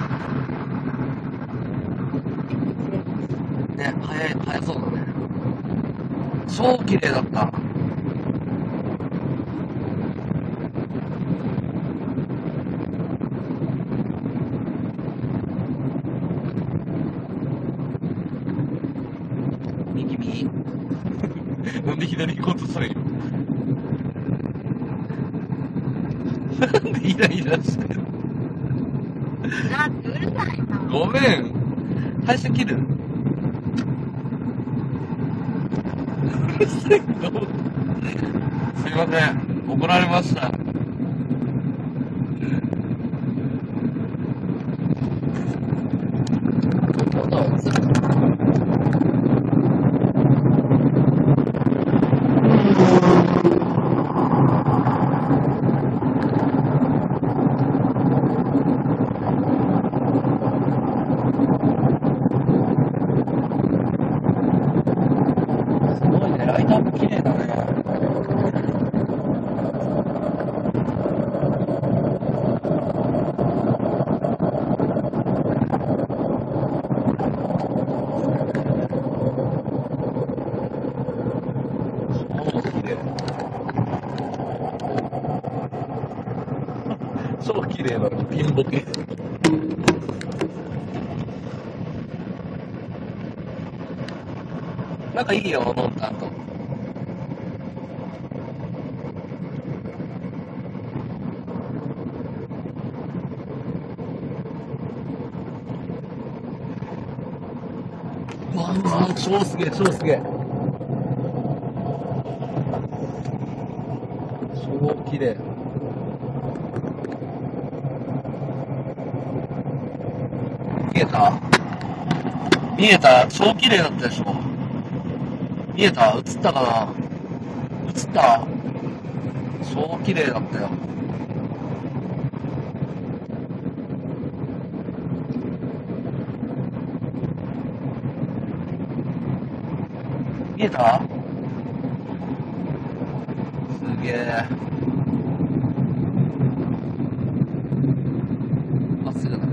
ね、早い、早そうだね。超綺麗だった。右右。なんで左行こうとしたらいいの？なんでイライラしてる？ だってうるさいな。 ごめん。配信切る？うるさいの？すいません。怒られました。まだ映る？すごいね、ライトアップ綺麗だね。超綺麗なの、ピンボケ。 仲いいよ、のんたんと。うわうわ、超すげえ、超すげえ。超綺麗。見えた見えた超綺麗だったでしょ。見えた映ったかな映った超綺麗だったよ。見えたすげえ。まっすぐだね。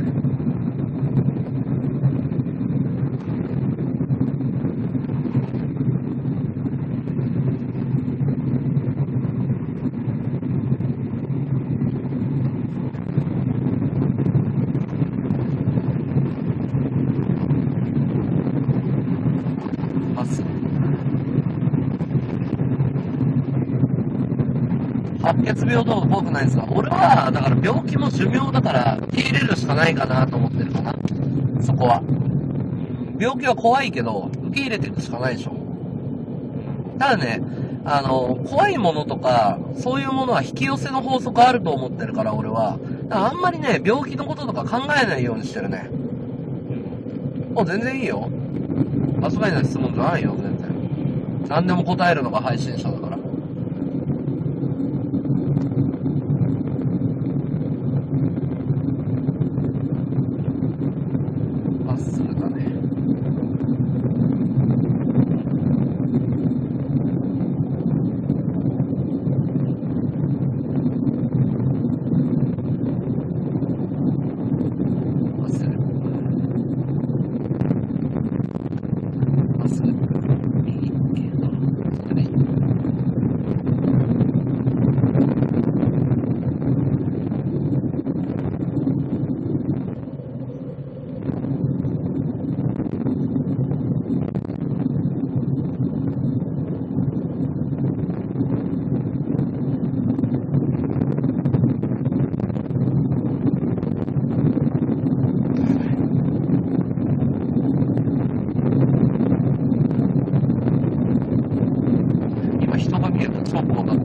まっすぐ。白血病とか怖くないんですか？俺は、だから病気も寿命だから、受け入れるしかないかなと思ってるかな。そこは。病気は怖いけど、受け入れていくしかないでしょ。ただね、あの、怖いものとか、そういうものは引き寄せの法則あると思ってるから、俺は。だからあんまりね、病気のこととか考えないようにしてるね。もう全然いいよ。間違いない質問じゃないよ、全然。何でも答えるのが配信者だから。まっすぐだね。まっすぐ。まっすぐ。右。それでいい。今人が見えた。超怖かった。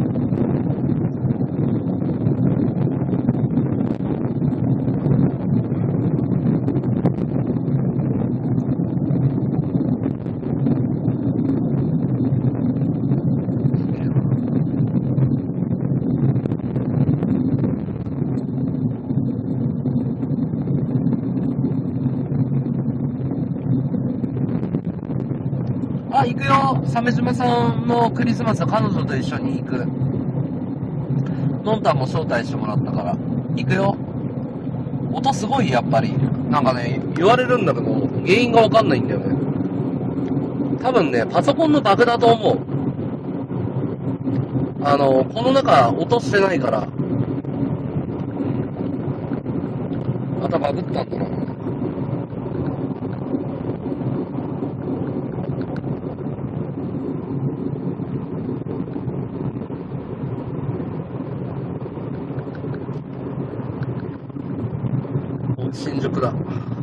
あ、行くよ。鮫島さんのクリスマス彼女と一緒に行く。のんたんも招待してもらったから。行くよ。音すごい、やっぱり。なんかね、言われるんだけど、原因がわかんないんだよね。多分ね、パソコンのバグだと思う。あの、この中、音してないから。またバグったんだな。新宿だ。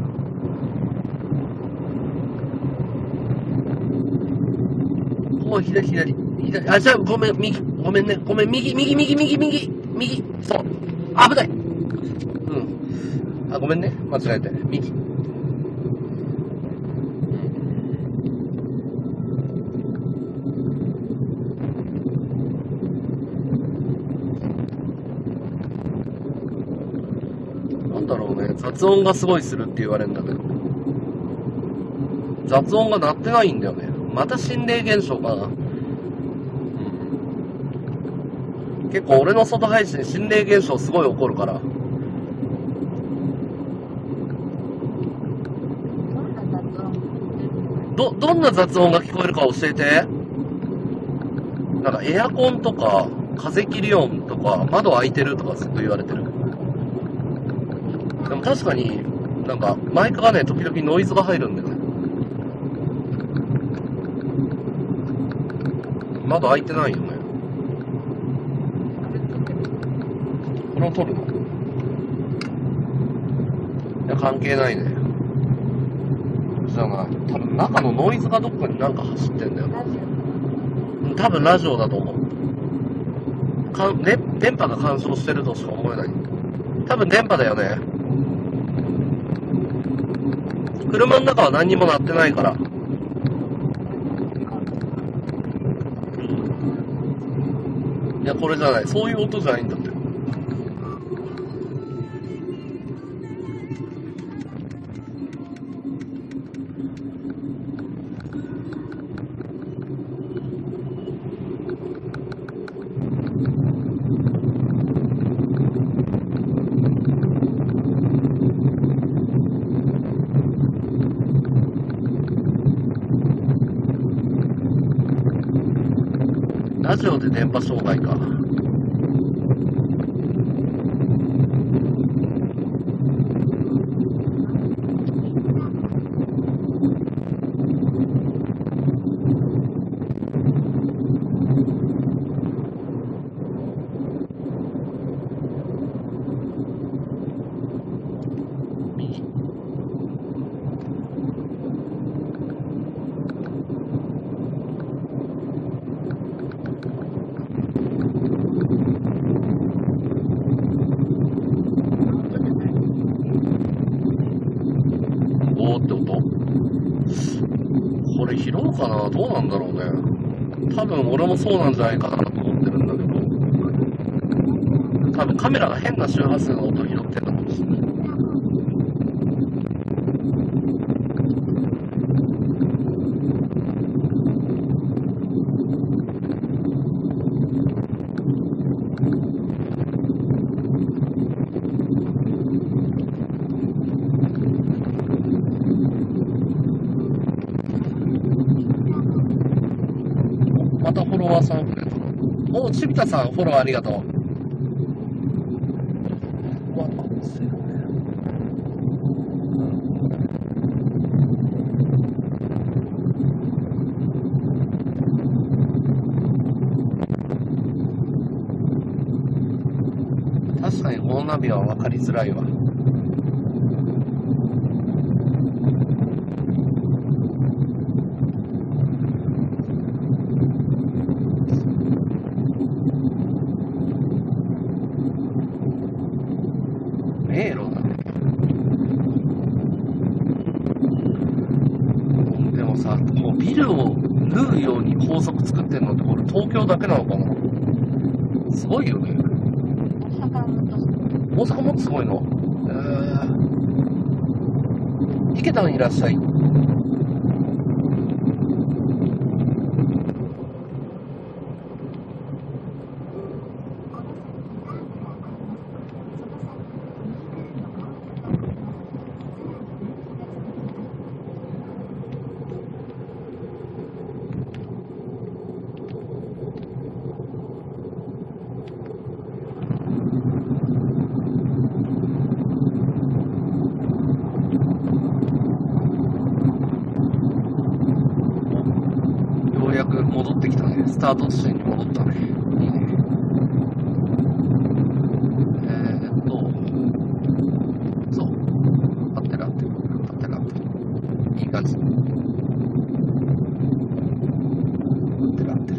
お、左、左、左。あ、じゃあ、ごめん、右、ごめんね。ごめん、右、右、右、右、右、右。そう。危ない。うん。あ、ごめんね。間違えて。右。なんだろうね。雑音がすごいするって言われるんだけど。雑音が鳴ってないんだよね。また心霊現象かな。結構俺の外配信心霊現象すごい起こるから。ど、どんな雑音が聞こえるか教えて。なんかエアコンとか風切り音とか窓開いてるとかずっと言われてる。でも確かになんかマイクがね、時々ノイズが入るんだよね。 窓開いてないよね。これを撮るの？いや、関係ないね。じゃあな、多分中のノイズがどっかになんか走ってんだよ。 ラジうん多分ラジオだと思う。かん、ね、電波が干渉してるとしか思えない。多分電波だよね。車の中は何にも鳴ってないから。いや、これじゃない。そういう音じゃないんだって。ラジオで電波障害か。おーって音？これ拾うかな？どうなんだろうね。多分俺もそうなんじゃないかなと思ってるんだけど、多分カメラが変な周波数の音を拾ってるのかもしれない。またフォロワーさん増えたの。お、ちびたさん、フォローありがとう。うわ、せるね。確かにこのナビは分かりづらいわ。迷路だね。でもさ、もうビルを縫うように高速作ってんのってこれ東京だけなのかな？すごいよね。 大阪もっと大阪もっとすごいの。えー、池田にいらっしゃい。ようやく戻ってきたね。スタート地点に戻ったね。いいね。えーっと、そう。合ってる合ってる。合ってる合ってる。いい感じ。合ってる合ってる。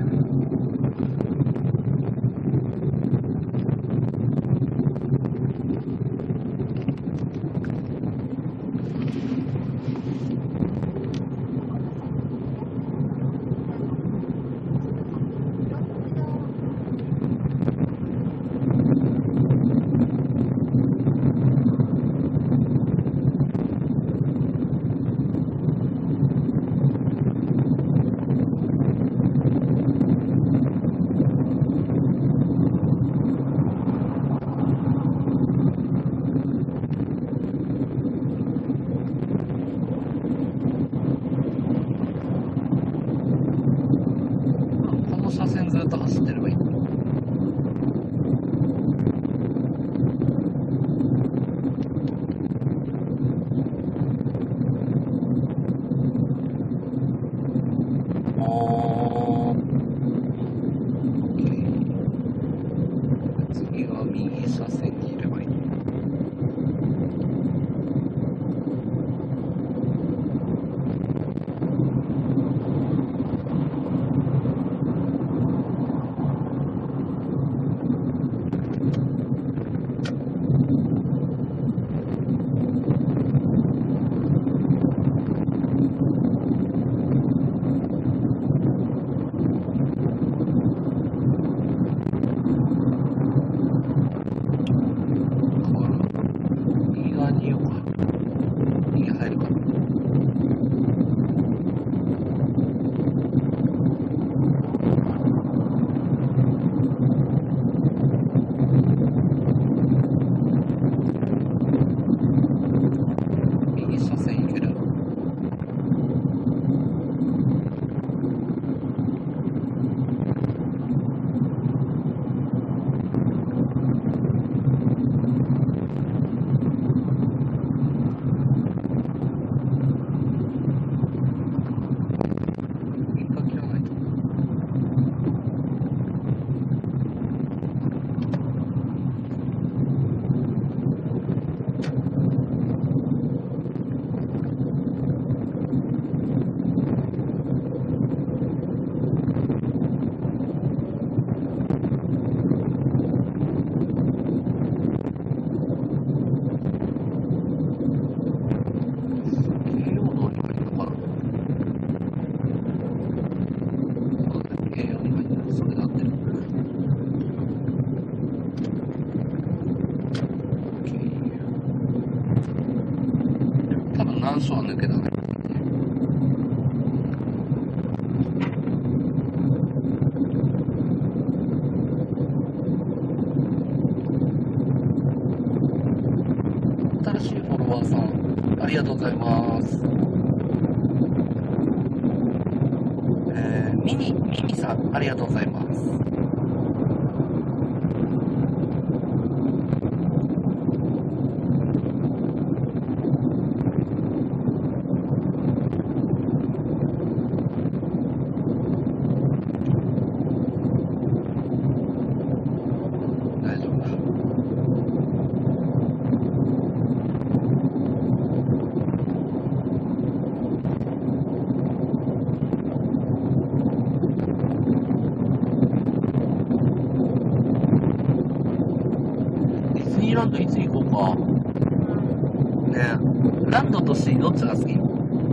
ワーさん、ありがとうございます。えー、ミニ、ミニさん、ありがとうございます。大丈夫だ。ディズニーランドいつ行こうか。ねえ。ランドとシーどっちが好き？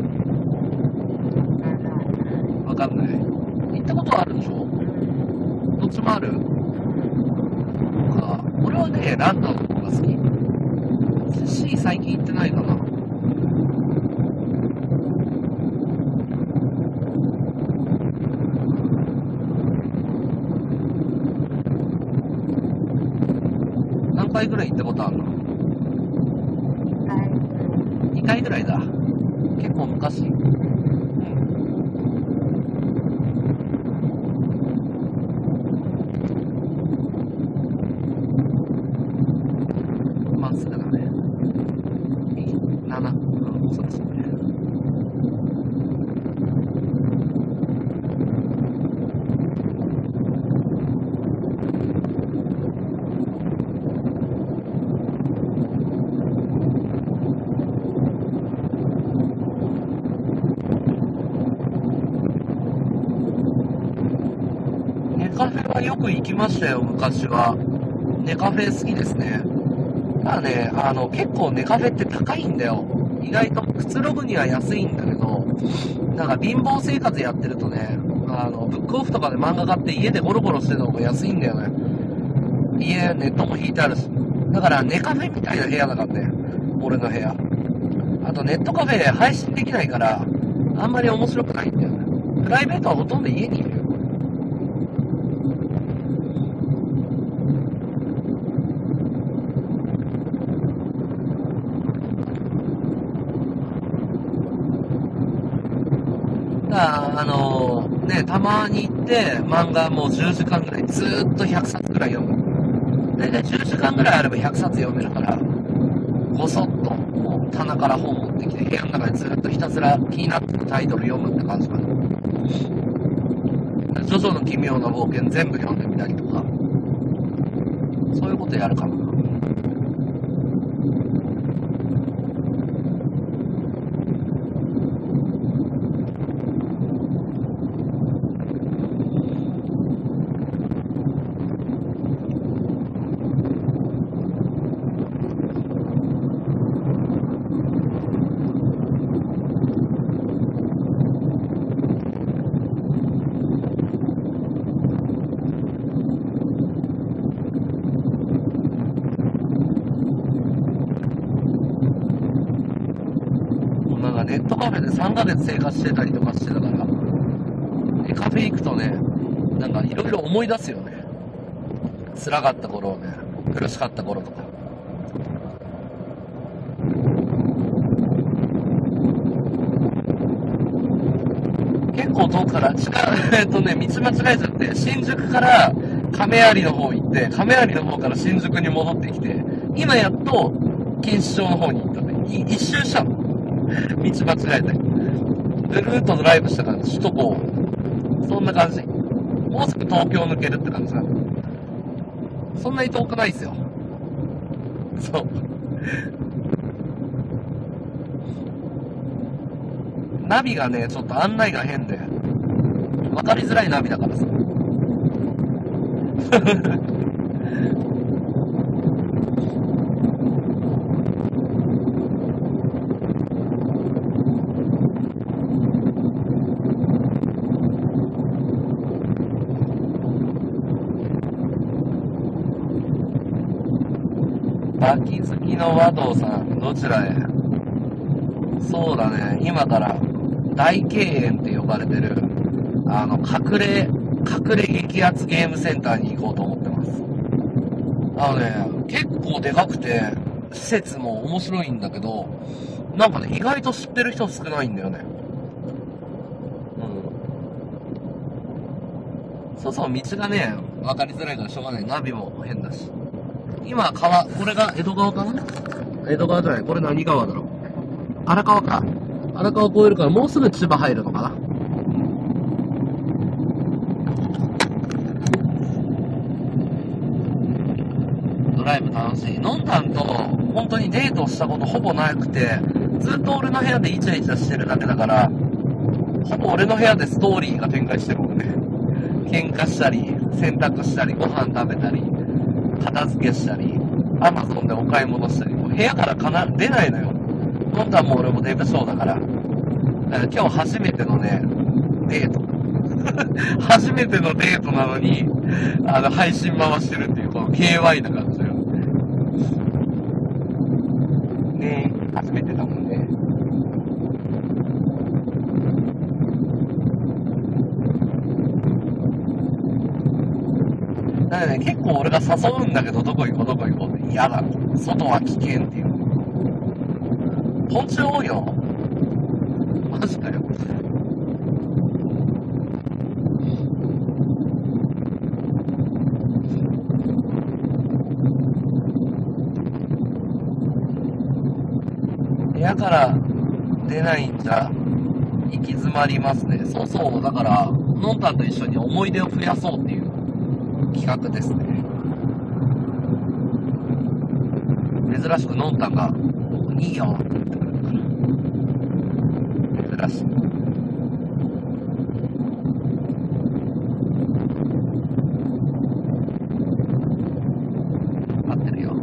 わかんない。行ったことはあるでしょ？どっちもある？か。俺はね、ランドの方が好き。シー最近行ってないかな。何回ぐらい行ったことあるの？にかいぐらいだ。結構昔。うん。まっすぐだね。なな、うん、そうですね。ネカフェはよく行きましたよ、昔は。ネカフェ好きですね。ただね、あの、結構ネカフェって高いんだよ。意外とくつろぐには安いんだけど、なんか貧乏生活やってるとね、あの、ブックオフとかで漫画買って家でゴロゴロしてるのが安いんだよね。家、ネットも引いてあるし。だからネカフェみたいな部屋だからね、俺の部屋。あとネットカフェ配信できないから、あんまり面白くないんだよね。プライベートはほとんど家にいるよ。あ, あのー、ね、たまに行って漫画もうじゅうじかんぐらいずーっとひゃくさつぐらい読む。だいたいじゅうじかんぐらいあればひゃくさつ読めるから、ごそっともう棚から本持ってきて部屋の中でずーっとひたすら気になってるタイトル読むって感じかな。ジョジョの奇妙な冒険全部読んでみたりとか、そういうことやるかな。ネットカフェでさんかげつ生活してたりとかしてたから、でカフェ行くとね、なんかいろいろ思い出すよね。辛かった頃をね、苦しかった頃とか。結構遠くから、違う、えっとね、道間違えちゃって、新宿から亀有の方行って、亀有の方から新宿に戻ってきて、今やっと錦糸町の方に行ったね。い一周したの。道間違えて。で、ルートドライブした感じ、首都高。そんな感じ。もうすぐ東京抜けるって感じだ。そんなに遠くないですよ。そう。ナビがね、ちょっと案内が変で、わかりづらいナビだからさ。秋好きの和道さん、どちらへ？そうだね、今から大敬遠って呼ばれてる、あの、隠れ、隠れ激アツゲームセンターに行こうと思ってます。あのね、結構でかくて、 施設も面白いんだけど、なんかね、意外と知ってる人少ないんだよね。うん。そうそう、道がね、分かりづらいからしょうがない。ナビも変だし。今、川、これが江戸川かな？江戸川じゃない。これ何川だろう。荒川か。荒川越えるからもうすぐ千葉入るのかな。ドライブ楽しい。のんたんと本当にデートしたことほぼなくて、ずっと俺の部屋でイチャイチャしてるだけだから、ほぼ俺の部屋でストーリーが展開してるもんね。喧嘩したり、洗濯したり、ご飯食べたり、片付けしたり、アマゾンでお買い物したり、もう部屋からかな出ないのよ。のんたんも俺もデブ症だから。だから今日初めてのね、デート。初めてのデートなのに、あの、配信回してるっていう、この ケーワイ な感じだよ。ねえ、初めてだもんね。だからね、結構俺が誘うんだけど、どこ行こうどこ行こうって。嫌だ。外は危険っていう。昆虫多いよ。マジかよ。部屋から出ないんじゃ行き詰まりますね。そうそう、だから、のんたんと一緒に思い出を増やそうっていう企画ですね。珍しくのんたんが、いいよって言ってくれるから。珍しい。合ってるよ。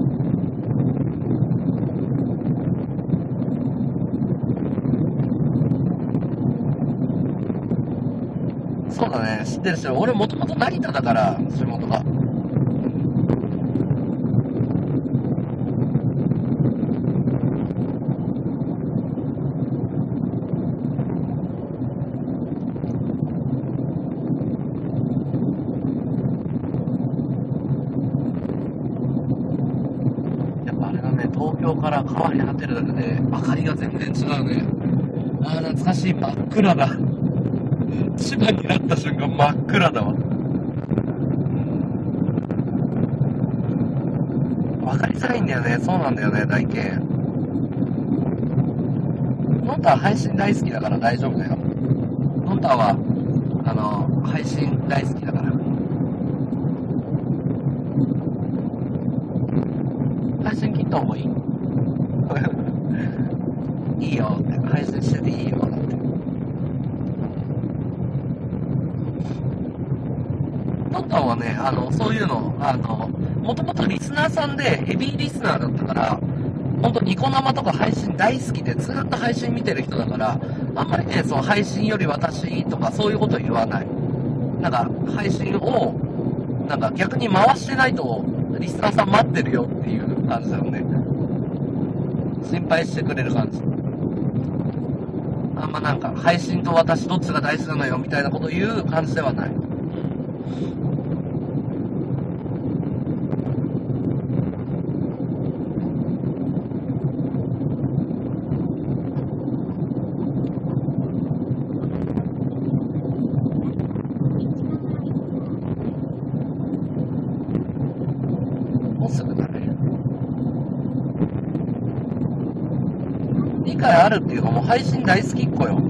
そうだね、知ってるし、俺もともと成田だから、地元が。やっぱあれだね、東京から川に張ってるだけで、明かりが全然違うね。あー、懐かしい、真っ暗だ。千葉になった瞬間真っ暗だわ。わかりづらいんだよね。そうなんだよね、大剣。ノンタは配信大好きだから大丈夫だよ。ノンタは、あの、配信大好きだから。配信切った方がいいいいよって。配信してていいよ、だって。ノンタはね、あの、そういうの、あの、もともとリスナーさんでヘビーリスナーだったから、ほんとニコ生とか配信大好きでずっと配信見てる人だから、あんまりね、その配信より私とかそういうこと言わない。なんか、配信を、なんか逆に回してないと、リスナーさん待ってるよっていう感じだよね。心配してくれる感じ。あんまなんか、配信と私どっちが大事なのよみたいなこと言う感じではない。もうすぐだね。理解あるっていうかもう配信大好きっ子よ。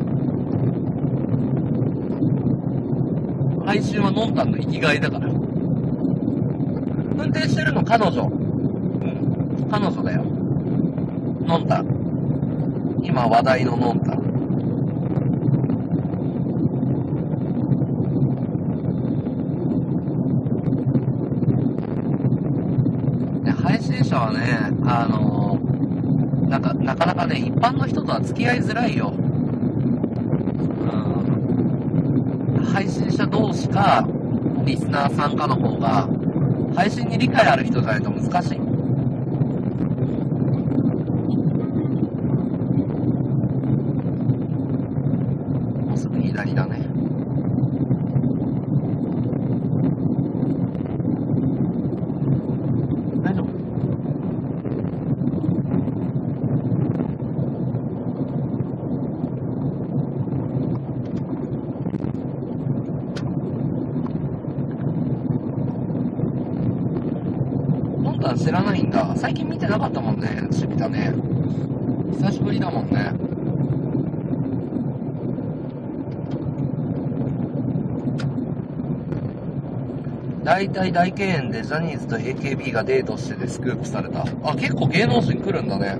配信はのんたんの生きがいだから。運転してるの彼女。うん。彼女だよ。のんたん。今話題ののんたん。で配信者はね、あのー、なんか、なかなかね、一般の人とは付き合いづらいよ。うん。配信者同士か、リスナーさんかの方が、配信に理解ある人じゃないと難しい。もうすぐ左だね。大丈夫？ か知らないんだ。最近見てなかったもんね、チビタね。久しぶりだもんね。大体大敬遠でジャニーズと エーケービー がデートしててスクープされた。あ、結構芸能人来るんだね。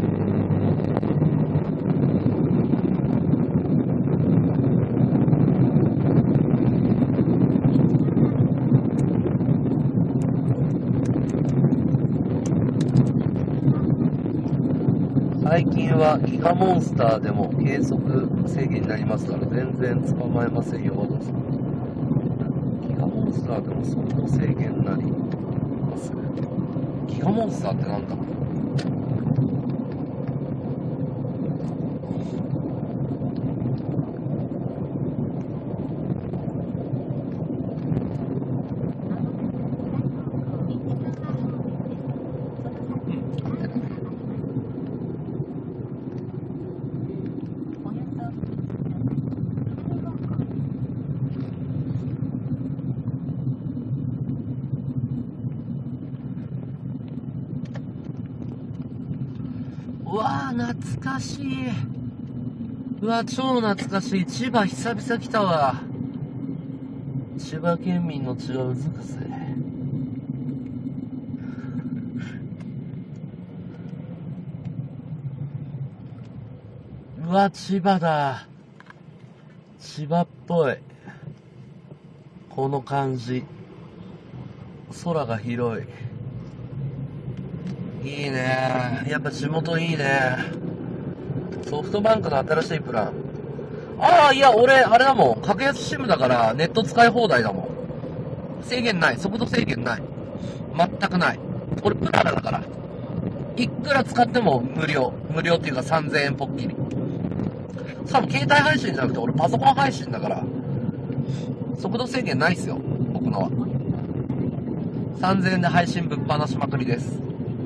最近はギガモンスターでも計測制限になりますから全然捕まえませんよ、和田さん。ギガモンスターでも相当制限になりますね。ギガモンスターってなんだ？うわー、懐かしい。うわ、超懐かしい。千葉久々来たわ。千葉県民の血がうずくぜ。うわ、千葉だ。千葉っぽい。この感じ。空が広い。いいね。やっぱ地元いいね。ソフトバンクの新しいプラン。ああ、いや、俺、あれだもん。格安シムだからネット使い放題だもん。制限ない。速度制限ない。全くない。俺、プララだから。いくら使っても無料。無料っていうかさんぜんえんポッキリ。しかも携帯配信じゃなくて俺パソコン配信だから。速度制限ないっすよ。僕のは。さんぜんえんで配信ぶっ放しまくりです。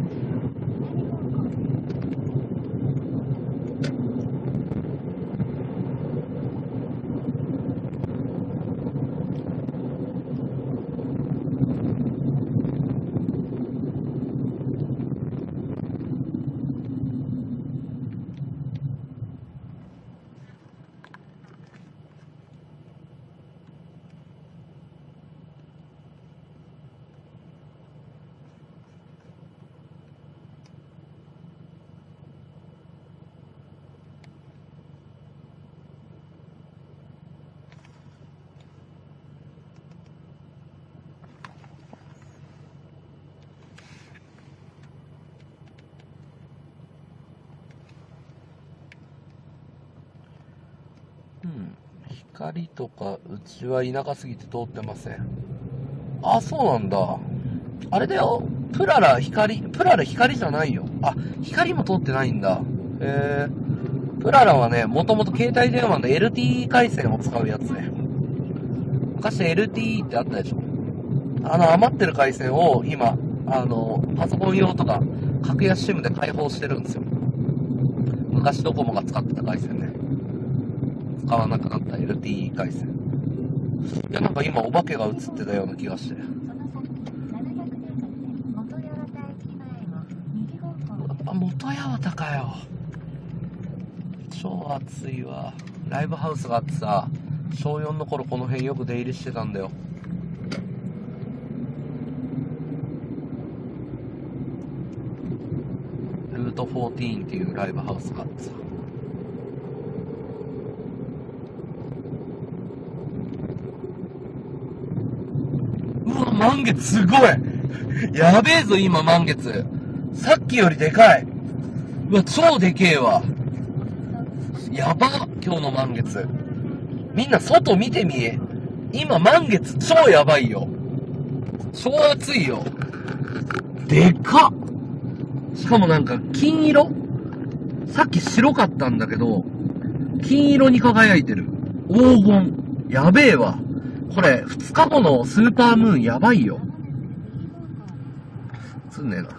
うん、光とかうちは田舎すぎて通ってません。あ、そうなんだ。あれだよ。プララ光、プララ光じゃないよ。あ、光も通ってないんだ。へー。プララはね、もともと携帯電話の エルティー 回線を使うやつね。昔 エルティー ってあったでしょ。あの余ってる回線を今、あの、パソコン用とか格安シムで開放してるんですよ。昔ドコモが使ってた回線ね。使わなくなった エルティー 回線。いや、なんか今お化けが映ってたような気がして。あ、元八幡かよ。超暑いわ。ライブハウスがあってさ、小よんの頃この辺よく出入りしてたんだよ。ルートじゅうよんっていうライブハウスがあってさ。うわ、満月すごい。やべえぞ今満月。さっきよりでかい。うわ、超でけえわ。やば、今日の満月。みんな外見てみえ。今満月超やばいよ。超暑いよ。でかっ。しかもなんか金色？さっき白かったんだけど、金色に輝いてる。黄金。やべえわ。これ、二日後のスーパームーンやばいよ。つんねえな。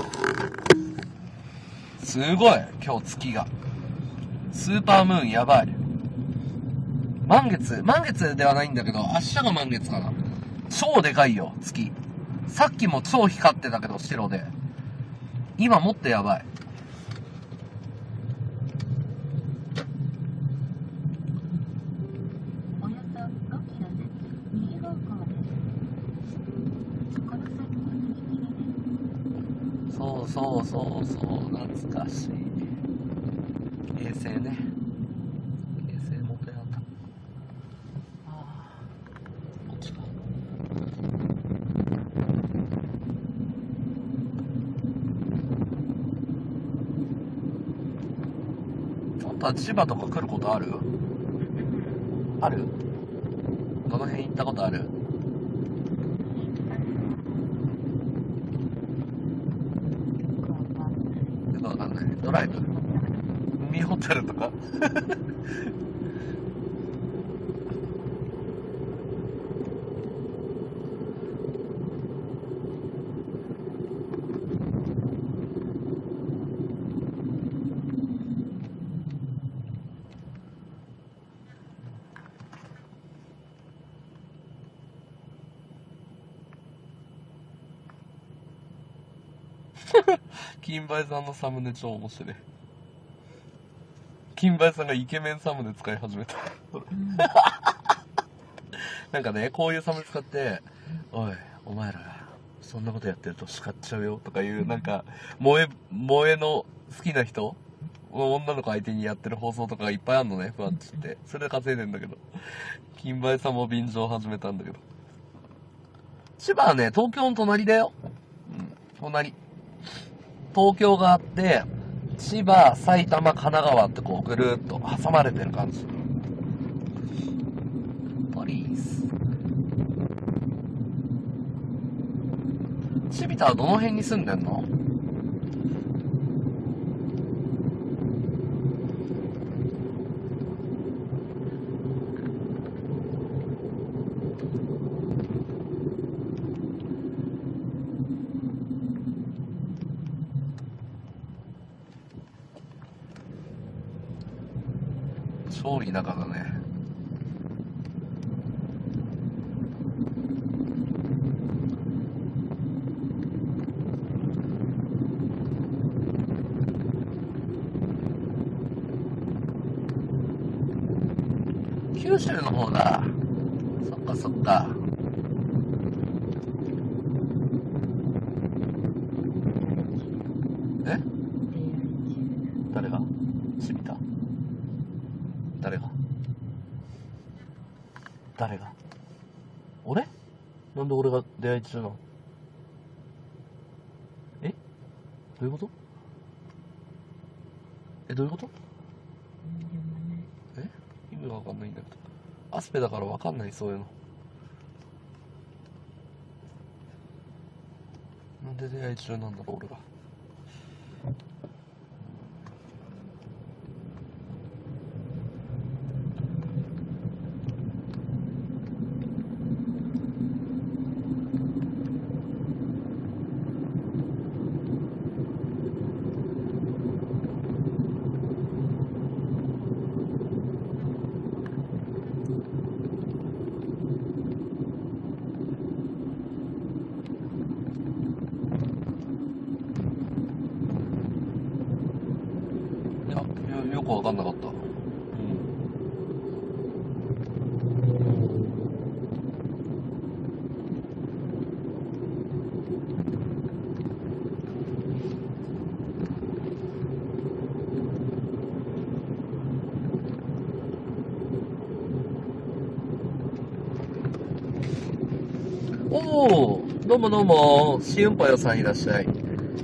すごい、今日月が。スーパームーンやばい。満月、満月ではないんだけど、明日が満月かな。超でかいよ、月。 さっきも超光ってたけど、白で。今もっとやばい。 およそごキロ先、右方向です。この先の踏切です。 そうそうそうそう、懐かしい。平成ね。平成元やった。ああ、こっちか。あんた千葉とか来ることある？ある？どの辺行ったことある？よくわかんない。ドライブ？海ホテルとか金梅さんのサムネ超面白い。金梅さんがイケメンサムネ使い始めた。なんかね、こういうサムネ使って、おい、お前ら、そんなことやってると叱っちゃうよとかいう、なんか、萌え、萌えの好きな人女の子相手にやってる放送とかがいっぱいあるのね、ふわっちって。それで稼いでんだけど。金梅さんも便乗を始めたんだけど。千葉はね、東京の隣だよ。うん、隣。東京があって、千葉、埼玉、神奈川ってこうぐるーっと挟まれてる感じ。ポリース。チビタはどの辺に住んでんの？超田舎だね。九州の方だ。そっかそっか。え？誰が？チビタ？誰が？誰が？俺？なんで俺が出会い中なの？え？どういうこと？え、どういうこと？え？意味がわかんないんだけど。アスペだからわかんない、そういうの。なんで出会い中なんだろう、俺が。よくわかんなかった。うん。おー、どうもどうも、シウンパヨさんいらっしゃい。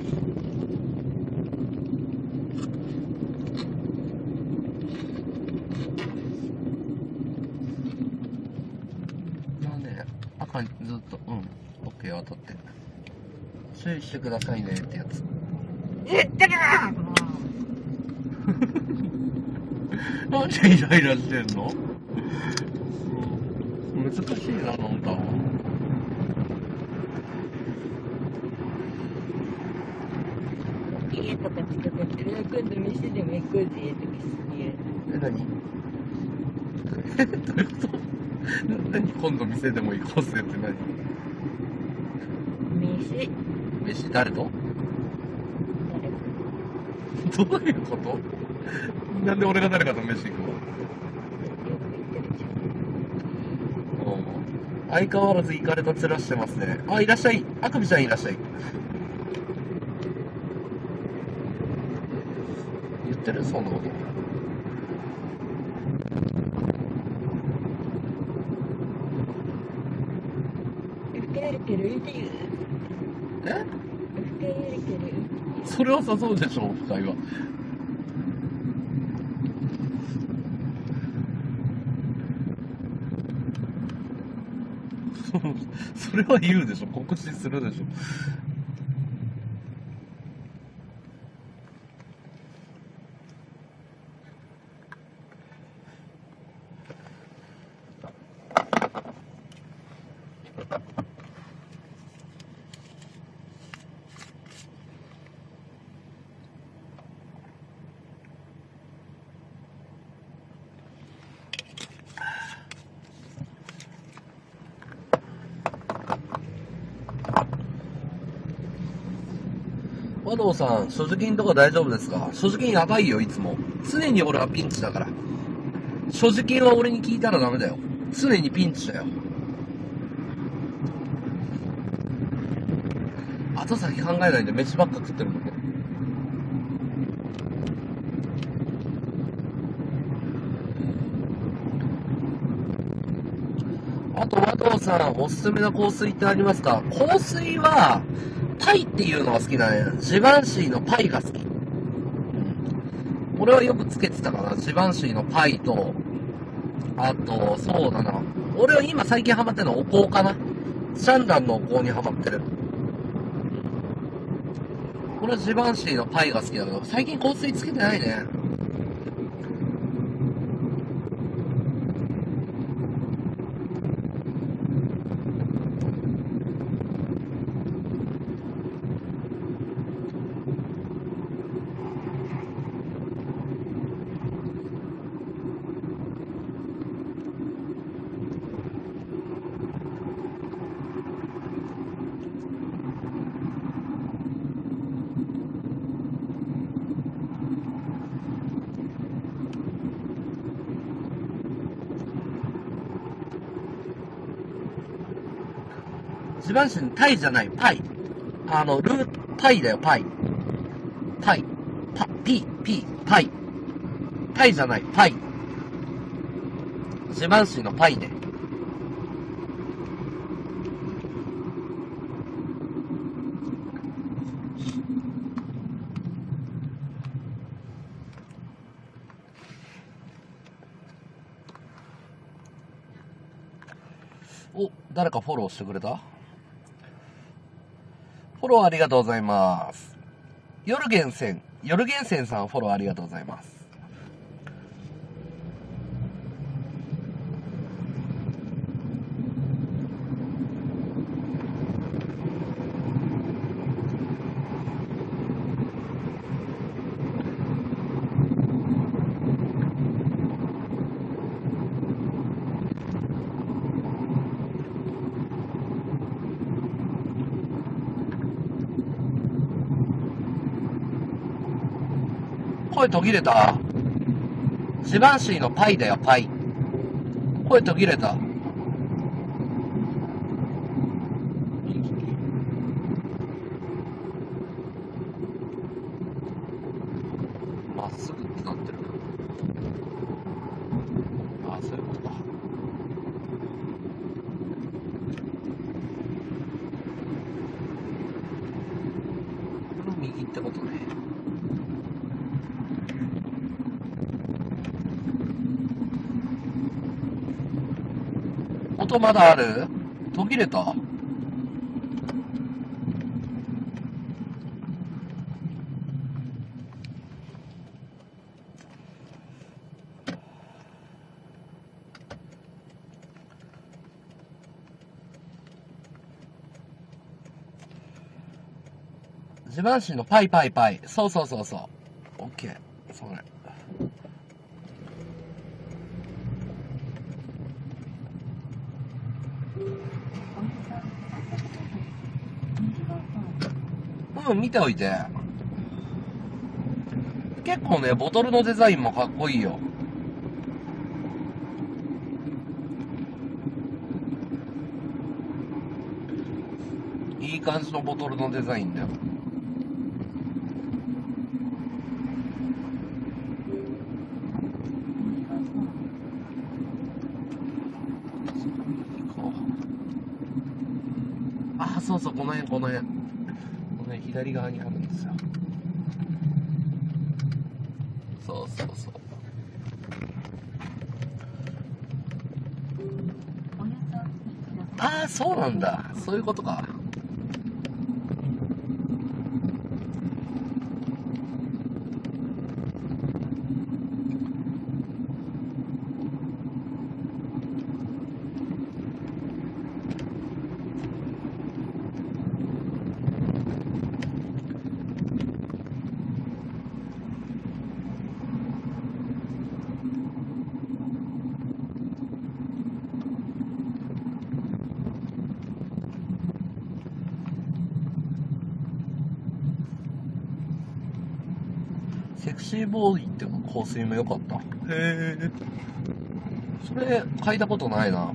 ずっと、うん、OK 渡ってる。注意してくださいねってやつ。 えっ、だからもうなんでイライラしてんの？難しいな、あんた。 家とか近くってる今度店でも行こうぜとかすげえ。 え、何？どういうこと？何今度店でも行こうぜって何？ 飯。 飯誰と誰か。 どういうこと？なんで俺が誰かと飯行くの？ よく言ってるじゃん。 うん相変わらず行かれた面してますね。あ、いらっしゃい。あくびちゃんいらっしゃい。言ってるそんなこと。 ウケるけるっていう。 え？ ウケるける。 それはさそうでしょ、オフ会は。それは言うでしょ、告知するでしょ。和道さん、所持金とか大丈夫ですか？所持金やばいよ、いつも。常に俺はピンチだから。所持金は俺に聞いたらダメだよ。常にピンチだよ。後先考えないで飯ばっか食ってるもんね。あと、和道さん、おすすめの香水ってありますか？香水は、パイっていうのが好きだね。ジバンシーのパイが好き。うん、俺はよくつけてたかな。ジバンシーのパイと、あと、そうだな。俺は今最近ハマってるのはお香かな。シャンダンのお香にハマってる。俺はジバンシーのパイが好きだけど、最近香水つけてないね。ジバンシーのタイじゃない、パイ。あの、ルー、パイだよ、パイ。パイ。パ、ピ、ピ、パイ。タイじゃない、パイ。ジバンシーのパイね。お、誰かフォローしてくれた？フォローありがとうございます。夜源泉、夜源泉さんフォローありがとうございます。声途切れた？ジバンシーのパイだよ、パイ。声途切れた？まっすぐってなってる。ああ、そういうことか。この右ってことね。音まだある？途切れた？ジバンシーのパイパイパイ。そうそうそうそう。オッケー。それ。 およそさんびゃくメートル、右方うん、見ておいて。結構ね、ボトルのデザインもかっこいいよ。いい感じのボトルのデザインだよ。あ、そうそう、この辺、この辺。この辺、左側にあるんですよ。そうそうそう。ああ、そうなんだ。そういうことか。セクシーボーイって香水も良かった。へえ。それ、嗅いだことないな。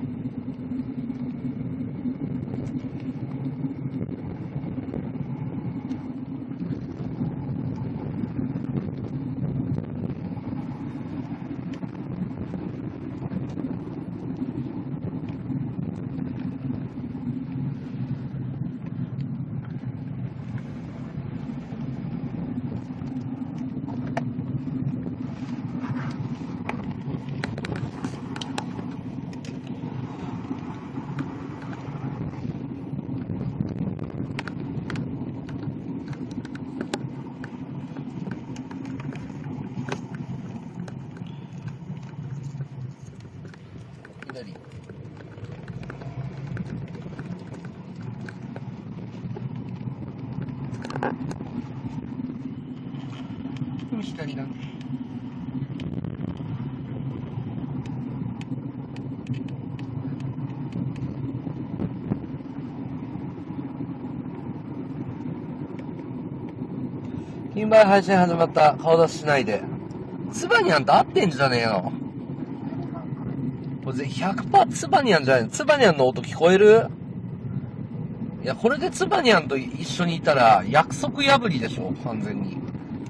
左。左だね。金売配信始まった。顔出ししないで。ツバニャンと合ってんじゃねえの。これ ひゃくパーセント ツバニャンじゃないの。ツバニャンの音聞こえる？いや、これでツバニャンと一緒にいたら約束破りでしょ、完全に。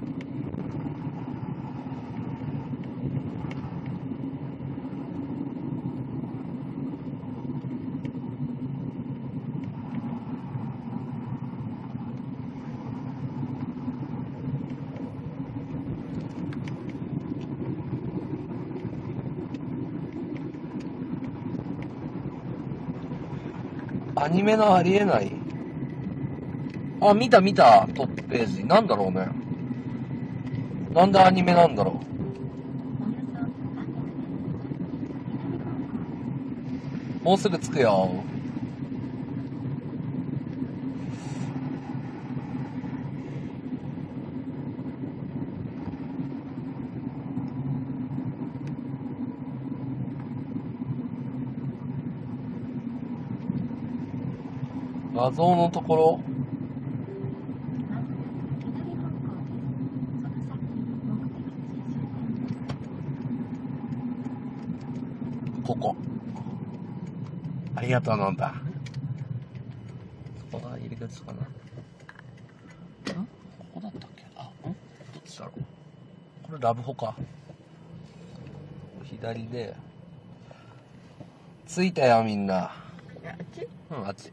アニメのありえない。あ、見た見た、トップページ。なんだろうね。なんでアニメなんだろう。もうすぐ着くよ。画像のところ。ここ。ありがとう、なんだ。そこが入り口かな。ん？ここだったっけ？あ、ん？どっちだろう。これラブホか。左で。着いたよ、みんな。 あっち？ うん、あっち。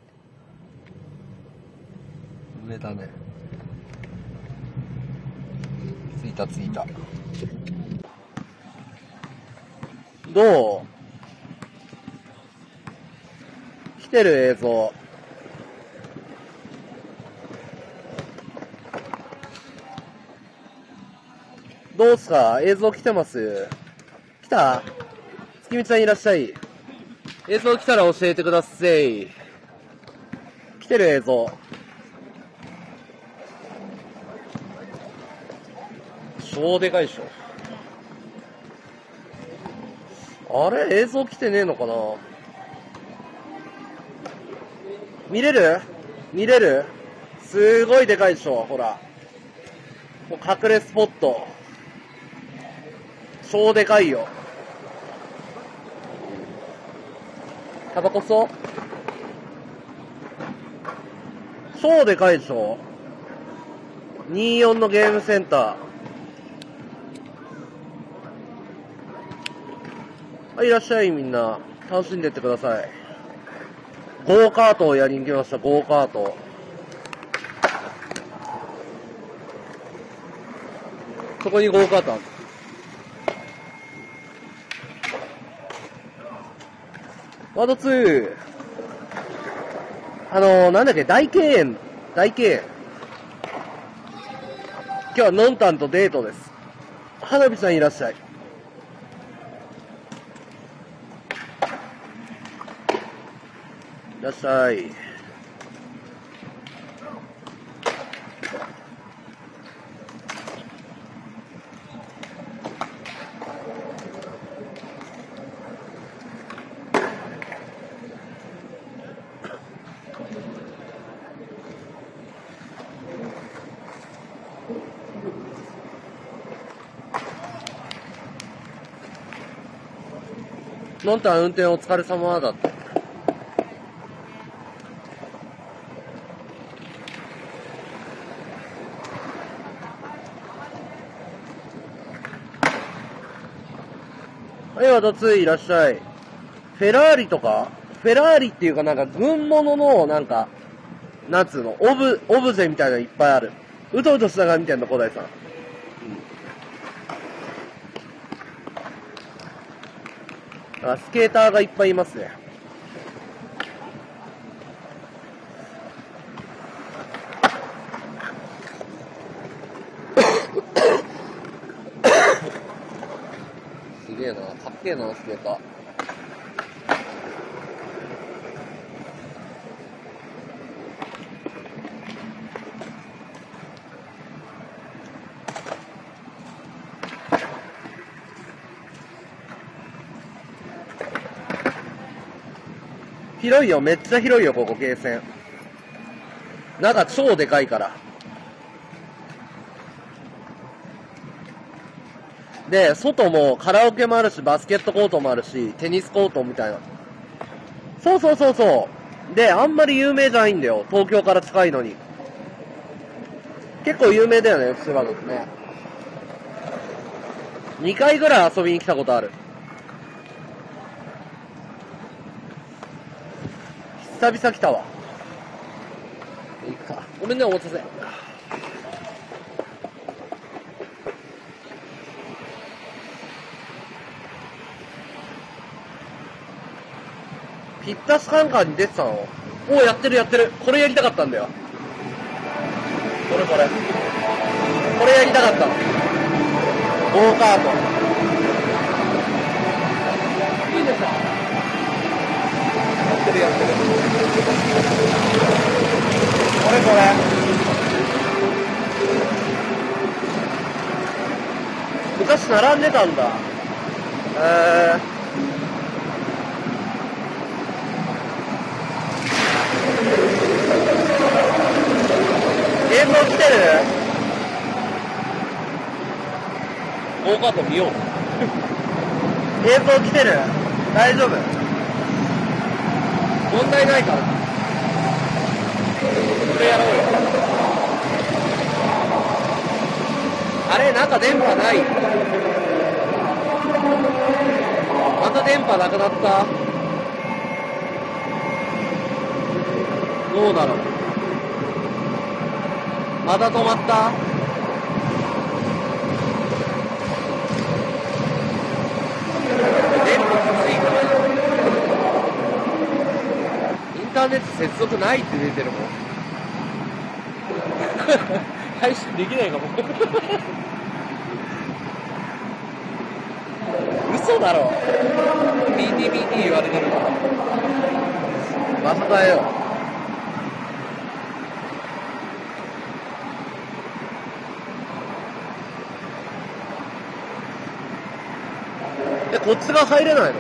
上だね。着いた着いた。どう？来てる映像。どうすか？映像来てます？来た？月見ちゃんいらっしゃい。映像来たら教えてください。来てる映像。超でかいでしょ。あれ？映像来てねえのかな？見れる？見れる？ すごいでかいでしょ、ほら。もう隠れスポット。超でかいよ。タバコ吸おう。超でかいでしょ。にじゅうよんのゲームセンター。はい、いらっしゃいみんな。楽しんでってください。ゴーカートをやりに来ました、ゴーカート。そこにゴーカートある。ワードツー。あのー、なんだっけ、大敬遠。大敬遠。今日はノンタンとデートです。花火さんいらっしゃい。いらっしゃい。ノンタン運転お疲れ様だって。はい、ワドツーいらっしゃい。フェラーリとかフェラーリっていうかなんか軍物のなんか、なんつうの、オブ、オブゼみたいなのいっぱいある。うとうとしながら見てんの、小田井さん。うん、あ、スケーターがいっぱいいますね。すげえな、かっけえな、スケーター。広いよ、めっちゃ広いよ、ここ、ゲーセン。中超でかいから。で、外もカラオケもあるし、バスケットコートもあるし、テニスコートみたいな。そうそうそうそう。で、あんまり有名じゃないんだよ。東京から近いのに。結構有名だよね、千葉のってね。にかいぐらい遊びに来たことある。久々来たわ。いいか。ごめんね、お待たせ。ピッタスカンカーに出てたの？おー、やってるやってる。これやりたかったんだよ。これこれ。これやりたかったの。ゴーカート。いいでしょ。やってるやってる。これこれ。昔並んでたんだ。えー。映像来てる？ゴーカート見よう。映像来てる？大丈夫？問題ないから。これやろうよ。あれ、なんか電波ない。また電波なくなった。どうだろう。また止まった。電波きついから。インターネット接続ないって出てるもん。配信できないかも。嘘だろ。ビーティービーティー 言われてるから。まさかよ。え、こっちが入れないの？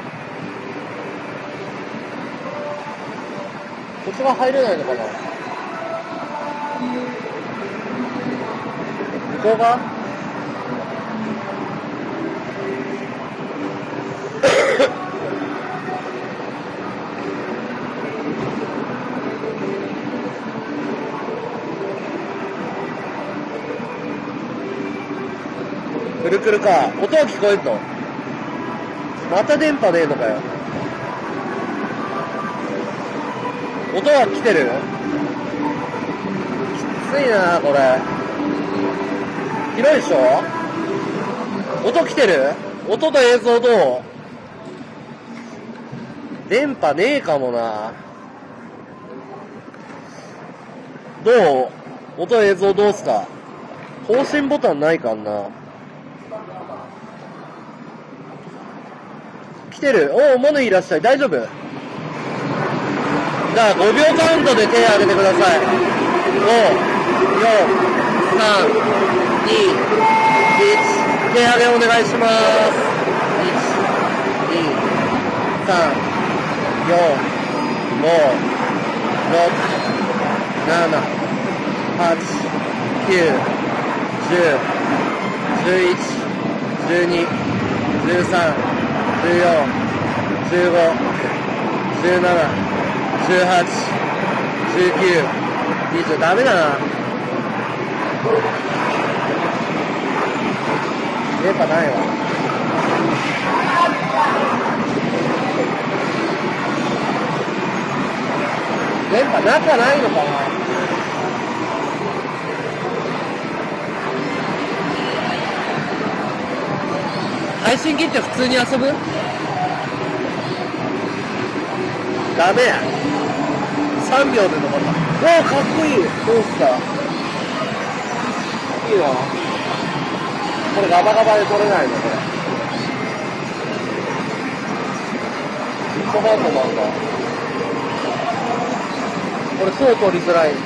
こっちが入れないのかな？ こがくるくるか。音は聞こえんの？また電波ねえのかよ。音は来てる？きついなこれ。広いでしょ？音来てる？音と映像どう？電波ねえかもな。どう？音映像どうすか？更新ボタンないかんな。来てる。おお、モネいらっしゃい。大丈夫？じゃあごびょうカウントで手挙げてください。ご、よん、さん、に、いち。手挙げお願いします。いち、に、さん、よん、ご、ろく、なな、はち、きゅう、じゅう、じゅういち、じゅうに、じゅうさん、じゅうよん、じゅうご、じゅうなな、じゅうはち、じゅうきゅう、にじゅう。ダメだな。電波ないわ。電波中ないのかな。配信切って普通に遊ぶ？ダメや。さんびょうで残った。おー、かっこいい。どうすか？いいな。これガバガバで撮れないのこれ。ビットバンドなんだ。これそう撮りづらい。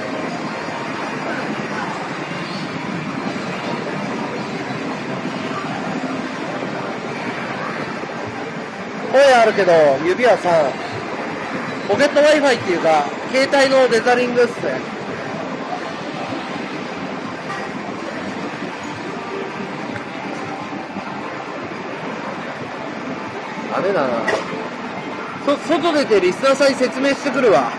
声あるけど、指はさ、ポケット Wi-Fi っていうか、携帯のデザリングっすね。ダメだな。そ、外出てリスナーさんに説明してくるわ。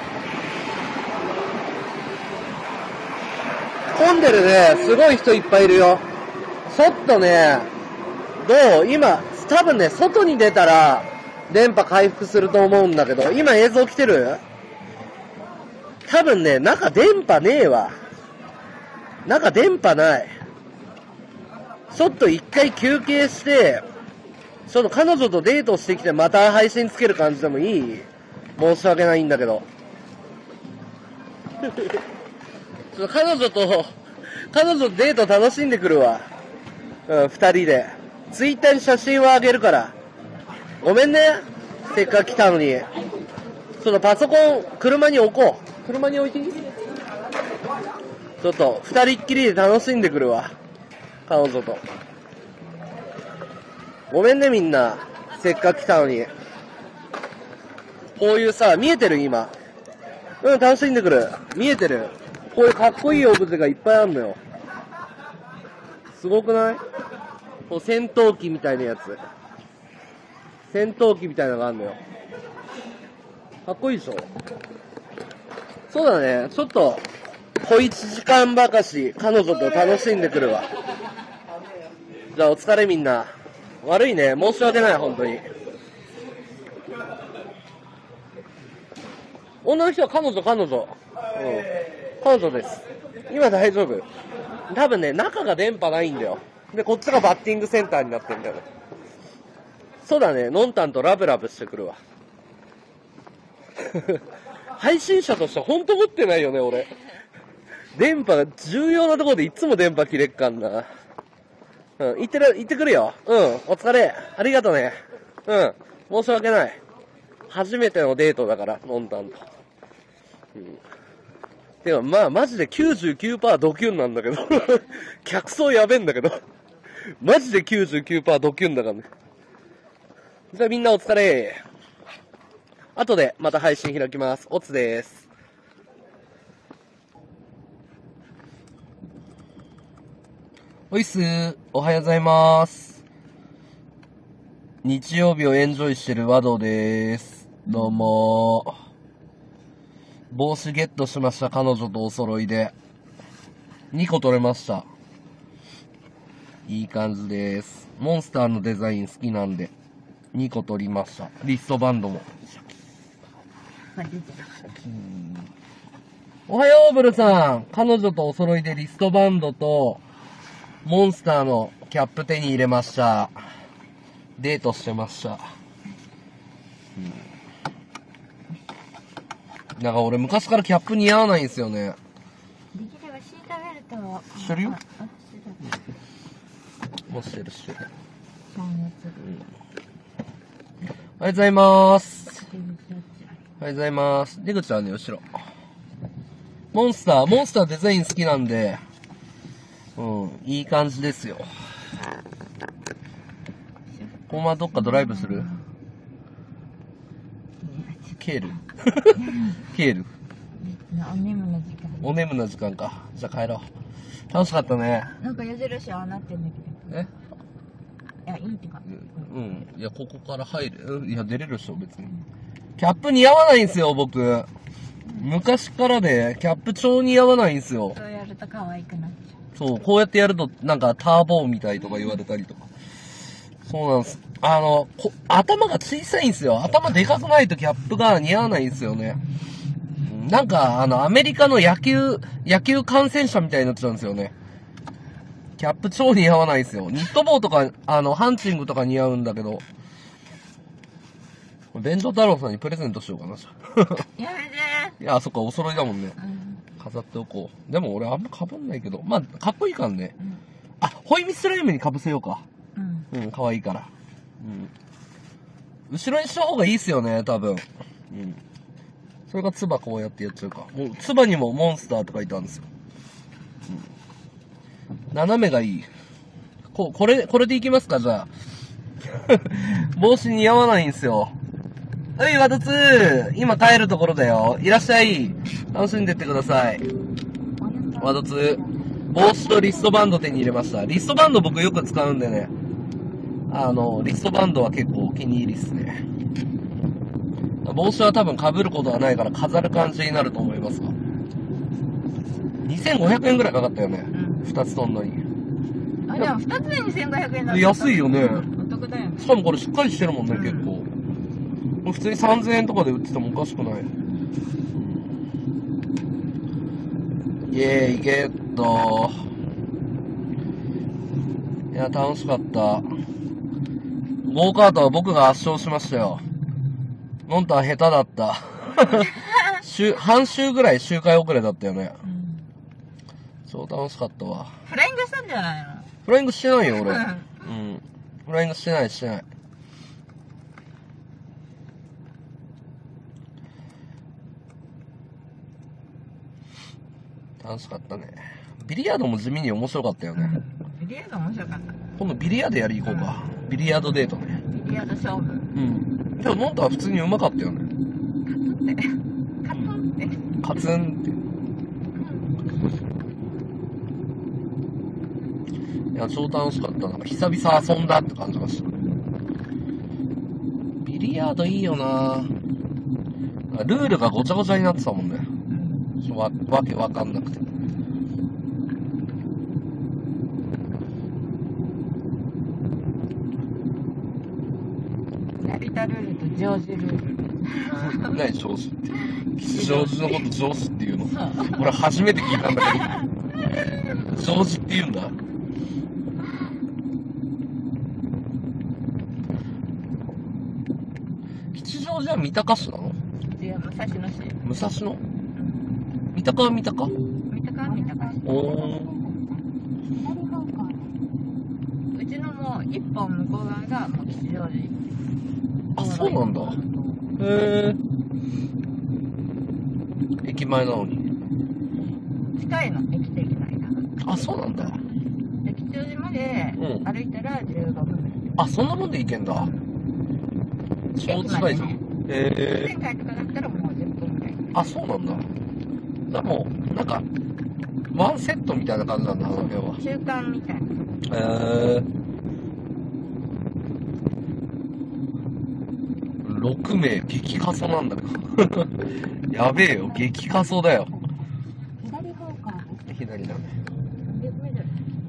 混んでるね。すごい人いっぱいいるよ。ちょっとね、どう？今、多分ね、外に出たら、電波回復すると思うんだけど、今映像来てる？多分ね、中電波ねえわ。中電波ない。ちょっと一回休憩して、ちょっと彼女とデートしてきてまた配信つける感じでもいい？申し訳ないんだけど。ちょっと彼女と、彼女とデート楽しんでくるわ。うん、二人で。ツイッターに写真をあげるから。ごめんね。せっかく来たのに。ちょっとパソコン、車に置こう。車に置いていい？ちょっと、二人っきりで楽しんでくるわ。彼女と。ごめんねみんな。せっかく来たのに。こういうさ、見えてる今。うん、楽しんでくる。見えてる。こういうかっこいいオブジェがいっぱいあるのよ。すごくない？こう戦闘機みたいなやつ。戦闘機みたいなのがあるのよ。かっこいいでしょ？そうだね。ちょっと、小一時間ばかし、彼女と楽しんでくるわ。じゃあお疲れみんな。悪いね。申し訳ない、本当に。女の人は彼女、彼女。うん。彼女です。今大丈夫。多分ね、中が電波ないんだよ。で、こっちがバッティングセンターになってんだよね。そうだね、ノンタンとラブラブしてくるわ。配信者としてほんと持ってないよね、俺。電波が重要なところでいつも電波切れっかんな。うん、行ってる、行ってくるよ。うん、お疲れ。ありがとね。うん、申し訳ない。初めてのデートだから、ノンタンと。うん。てか、まあ、マジで きゅうじゅうきゅうパーセント ドキュンなんだけど。客層やべえんだけど。マジで きゅうじゅうきゅうパーセント ドキュンだからね。じゃあみんなお疲れ。後でまた配信開きます。おつです。 おいっすー。おはようございます。日曜日をエンジョイしてる和道でーす。どうもー。帽子ゲットしました。彼女とお揃いで。にこ取れました。いい感じです。モンスターのデザイン好きなんで、にこ取りました。リストバンドも。おはよう、ブルさん。彼女とお揃いでリストバンドと、モンスターのキャップ手に入れました。デートしてました。うん、なんか俺昔からキャップ似合わないんですよね。 できればシートベルトを。 してるよ。 あ、してた。 もうしてるしてる。 三月。 うん、おはようございます。おはようございます。出口はね、後ろ。モンスター、モンスターデザイン好きなんで、うん、いい感じですよ。このままどっかドライブする？ケールケールお眠の時間。 お眠の時間か。じゃあ帰ろう。楽しかったね。 なんか矢印ああなってんだけど。 え？ いや、いいってか。 うん。いや、ここから入る。いや、出れるでしょ、別に。キャップ似合わないんすよ、僕。昔からで、キャップ超似合わないんすよ。 そうやると可愛くなっちゃう。 そう、こうやってやると、なんかターボみたいとか言われたりとか。そうなんです。あの、こ頭が小さいんですよ。頭でかくないとキャップが似合わないんですよね。なんか、あの、アメリカの野球、野球観戦者みたいになっちゃうんですよね。キャップ超似合わないんですよ。ニット帽とか、あの、ハンチングとか似合うんだけど。弁当太郎さんにプレゼントしようかな、じゃあ。 やめていや、そっか、お揃いだもんね。 ー。うん。 飾っておこう。でも俺あんま被んないけど。まあ、かっこいいからね。 うん。 あ、ホイミスライムに被せようか。 うん。 うん、可愛いから。うん。後ろにした方がいいっすよね、多分。うん。それがツバこうやってやっちゃうか。もう、ツバにもモンスターって書いてあるんですよ。うん。斜めがいい。こ、これ、これでいきますか、じゃあ。帽子似合わないんですよ。はい、ワトツー。今帰るところだよ。いらっしゃい。楽しんでってください。ワトツー。帽子とリストバンド手に入れました。リストバンド僕よく使うんでね。あの、リストバンドは結構お気に入りですね。帽子は多分被ることはないから飾る感じになると思いますが。にせんごひゃくえんぐらいかかったよね。 うん、 二つとんのに。 あ、でも二つでにせんごひゃくえんだった。 安いよね。 お得だよね。 しかもこれしっかりしてるもんね、うん、結構。普通にさんぜんえんとかで売っててもおかしくない。イエーイ、ゲット。いや、楽しかった。ゴーカートは僕が圧勝しましたよ。ノンタン下手だった。週、半週ぐらい周回遅れだったよね。うん、超楽しかったわ。 フライングしたんじゃないの？ フライングしてないよ、俺。うん。フライングしてない、してない。楽しかったね。ビリヤードも地味に面白かったよね。 うん、ビリヤード面白かった。 今度ビリヤードやり行こうか。うん、ビリヤードデートね。 ビリヤード勝負。うん。 でもノンタは普通にうまかったよね。 カツンって。カツンって。カツンって。 いや、超楽しかった。なんか久々遊んだって感じがした。ビリヤードいいよな。ルールがごちゃごちゃになってたもんね。わ, わけわかんなくて。 成田ルールとジョージルール。 何ジョージって。ジョージのことジョージっていうの。俺初めて聞いたんだけど。ジョージって言うんだ。吉祥寺は三鷹市なの？ いや、武蔵野市。 武蔵野？三鷹は三鷹？ 三鷹は三鷹市。 おー。 うちのもう一本向こう側がもう吉祥寺。 あ、そうなんだ。へー。駅前なのに。 近いの、駅と駅の間。 あ、そうなんだ。 吉祥寺まで歩いたらじゅうごふんぐらい。 あ、そんなもんで行けんだ。超近いじゃん。へえ。 前回とかだったらもうじゅっぷんぐらい。 あ、そうなんだ。でも、なんか、 ワンセットみたいな感じなんだ、あの辺は。 中間みたいな。 えー、ろくめい激過疎なんだけど。やべえよ、激過疎だよ。 左方向です。 左だね。 で、緑。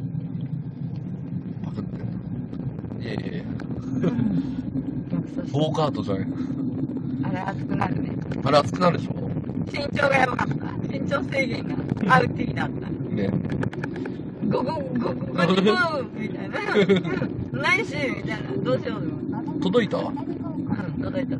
パクってんだ。いやいやいや。 逆走してゴーカートじゃない。 あれ熱くなるね。 あれ熱くなるでしょ身長がやばかった。身長制限がアウティーだった。 ね。 ゴゴゴゴゴゴみたいな。ないしみたいな。どうしよう。 届いた？ うん、届いた届いた。 うん。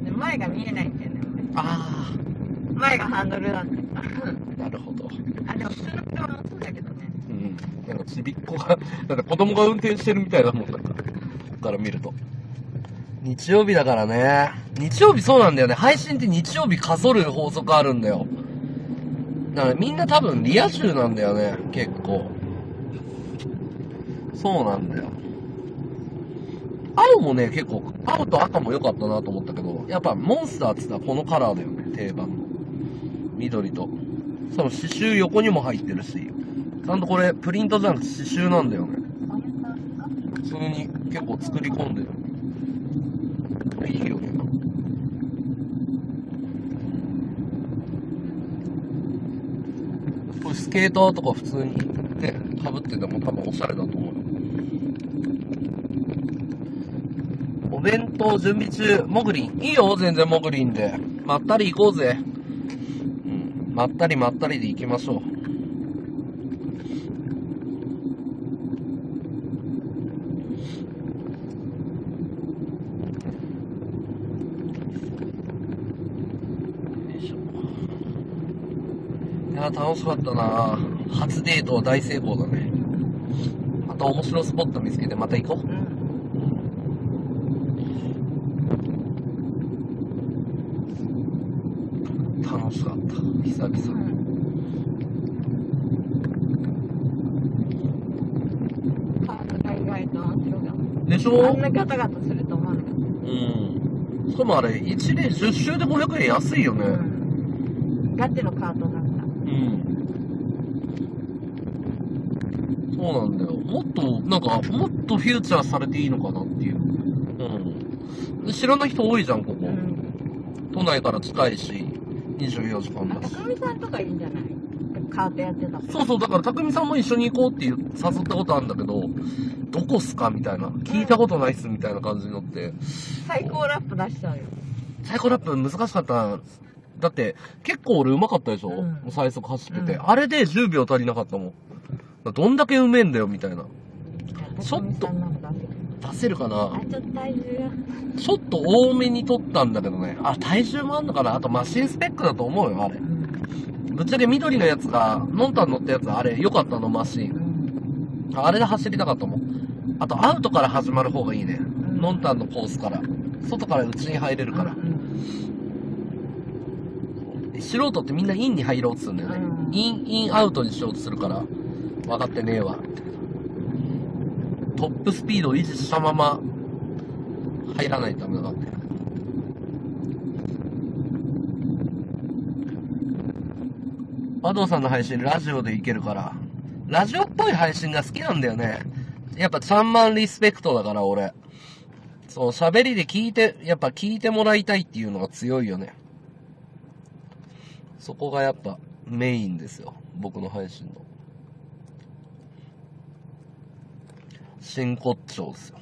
で前が見えないんだよね。 あ前がハンドルだった。 あ、なるほど。 あ、でも普通の車もそうだけどね。 うん。なんかちびっこが、なんか子供が運転してるみたいなもんだから。こっから見ると。日曜日だからね。日曜日そうなんだよね。配信って日曜日かそる法則あるんだよ。だからみんな多分リア充なんだよね。結構。そうなんだよ。青もね、結構、青と赤も良かったなと思ったけど、やっぱモンスターって言ったらこのカラーだよね。定番の。緑と。その刺繍横にも入ってるし、ちゃんとこれプリントじゃなくて刺繍なんだよね。普通に結構作り込んでる。いいよね。これスケーターとか普通にね、被ってても多分おしゃれだと思うよ。お弁当準備中、モグリン。いいよ、全然モグリンで。まったり行こうぜ。うん。まったりまったりで行きましょう。いや、楽しかったな。初デートは大成功だね。また面白スポット見つけてまた行こう。楽しかった。久々。 カードが意外と面白かった。 でしょ？ あんなガタガタすると思わなかった。 うん。しかもあれ、いちレーンじゅっ周でごひゃくえん安いよね。 うん。ガチのカートだった。 うん。そうなんだよ。もっと、なんか、もっとフューチャーされていいのかなっていう。うん。で知らない人多いじゃん、ここ。 うん。 都内から近いし、にじゅうよじかんだし。 たくみさんとかいいんじゃない？カートやってたもん。 そうそう、だから、たくみさんも一緒に行こうっていう誘ったことあるんだけど、どこっすかみたいな。聞いたことないっすみたいな感じになって。 最高ラップ出しちゃうよ。 最高ラップ難しかった。だって、結構俺上手かったでしょ、 うん、 もう最速走ってて、 うん。 あれでじゅうびょう足りなかったもん。どんだけうめえんだよ、みたいな。ちょっと、出せるかな？ あ、ちょっと体重ちょっと多めに取ったんだけどね。あ、体重もあんのかな？あとマシンスペックだと思うよ、あれ。ぶっちゃけ緑のやつが、ノンタン乗ったやつ、あれ良かったの、マシン。あれで走りたかったもん。あと、アウトから始まる方がいいね。ノンタンのコースから。外から内に入れるから。素人ってみんなインに入ろうとするんだよね。イン、インアウトにしようとするから、分かってねえわ。トップスピードを維持したまま、入らないとダメだからね。和道さんの配信ラジオでいけるから、ラジオっぽい配信が好きなんだよね。やっぱちゃんまんリスペクトだから俺。そう、喋りで聞いて、やっぱ聞いてもらいたいっていうのが強いよね。そこがやっぱメインですよ。僕の配信の。真骨頂ですよ。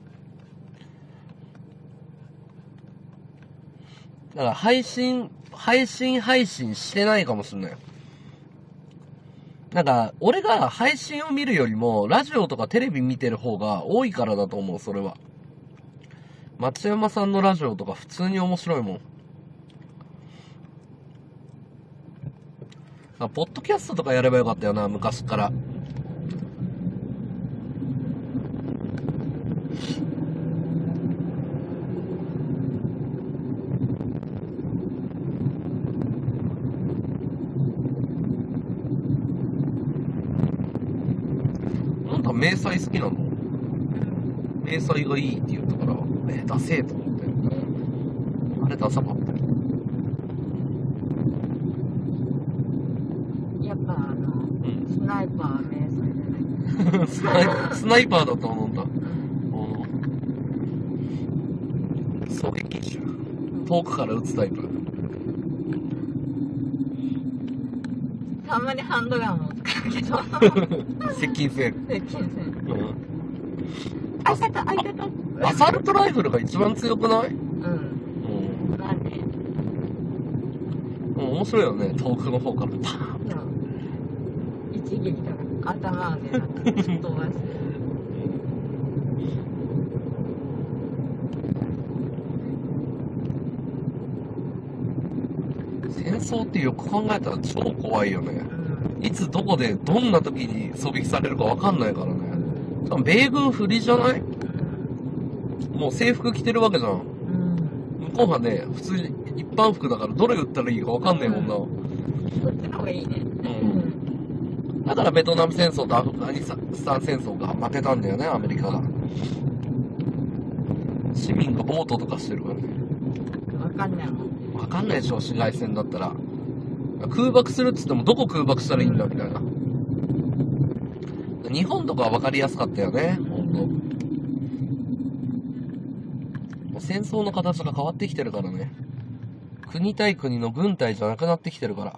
だから配信、配信配信してないかもしれない。なんか、俺が配信を見るよりも、ラジオとかテレビ見てる方が多いからだと思う、それは。松山さんのラジオとか普通に面白いもん。あ、ポッドキャストとかやればよかったよな、昔から。なんだ、迷彩好きなの？迷彩がいいって言ったから、えー、ダセーと思って。あれダサかった。 やっぱあの、 うんスナイパー名産じゃない。 スナイスナイパーだと思うんだ。狙撃手。遠くから撃つタイプ。 たまにハンドガンも使うけど。 接近戦。 接近戦。 うん。 あ、いたた、あ、いたた。 アサルトライフルが一番強くない？ うん。 うん。 なんで？ うん、面白いよね。遠くの方からパーン。 一撃とか頭をね、飛ばして。 戦争ってよく考えたら超怖いよね。 うん。 いつどこでどんな時に狙撃されるかわかんないからね。 うん。 しかも米軍不利じゃない？もう制服着てるわけじゃん。 うん。 向こうはね、普通に一般服だからどれ撃ったらいいかわかんねえもんな。 そっちの方がいいね。 うん。だからベトナム戦争とアフガニスタン戦争が負けたんだよね、アメリカが。市民がボートとかしてるからね。 わかんないもん。 わかんないでしょ、市街戦だったら。空爆するっつってもどこ空爆したらいいんだみたいな。日本とかはわかりやすかったよね、ほんと。もう戦争の形が変わってきてるからね。国対国の軍隊じゃなくなってきてるから。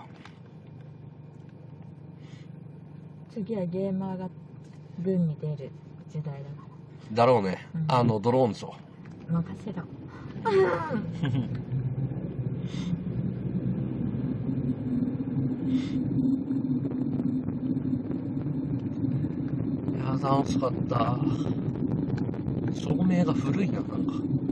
次はゲーマーが軍に出る時代だかだろうね。 うんあの、ドローンでしょ。 ら。任せろ。 いやー、楽しかった。照明が古いな、なんか。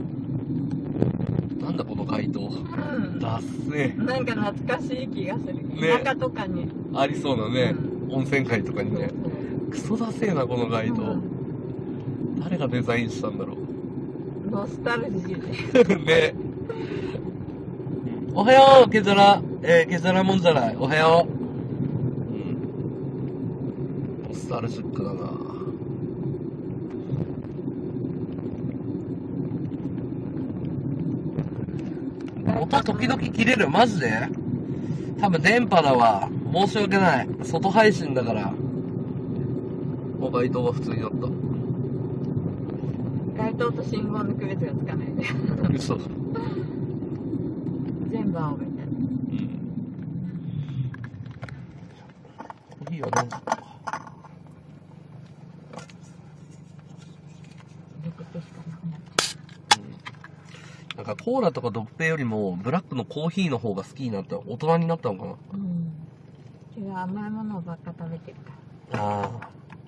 なんだこの街灯。 うん。 だっせなんか懐かしい気がする。 ね田舎とかに。 ありそうなね、 う温泉街とかにね。クソだせえな、この街灯。誰がデザインしたんだろう。 ノスタルジーで。 ね。おはよう、ケザラ。えー、ケザラもんじゃない。おはよう。うん。ノスタルジックだな。音時々切れる？マジで？多分電波だわ。申し訳ない。外配信だから。もう街灯が普通になった。 街灯と信号の区別がつかないで。 嘘。 全部青みたいな。 うん。コーヒーは飲んだか。 ろく手しかなくなっなんかコーラとかドッペよりもブラックのコーヒーの方が好きになった。大人になったのかな。 うん。違う、甘いものばっか食べてるから。 ああ。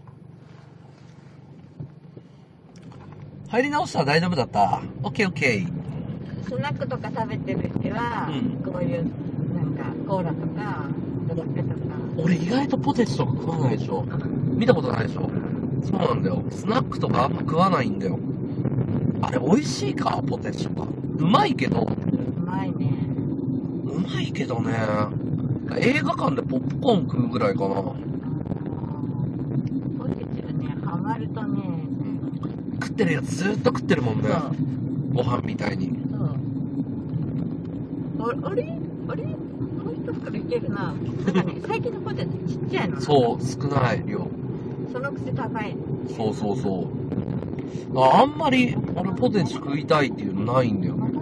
入り直したら大丈夫だった。オッケーオッケー。 スナックとか食べてる人は、 うんこういうなんかコーラとかドラッグとか。 俺意外とポテチとか食わないでしょ。見たことないでしょ。そうなんだよ。スナックとかあんま食わないんだよ。あれ美味しいか、ポテチとか。うまいけど。 うまいね。 うまいけどね。映画館でポップコーン食うぐらいかな。 ポテチはね、ハマるとね、 食ってるやつずーっと食ってるもんね。 そう。 ご飯みたいに。 そう。ああれあれもう一袋いけるな。なんかね、最近のポテチちっちゃいの。 そう、少ない量。 そのくせ高い。 そうそうそう。ああんまり俺ポテチ食いたいっていうのないんだよね。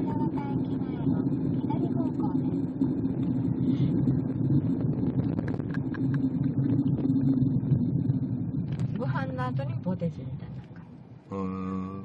ご飯の後にポテチみたいなうーん。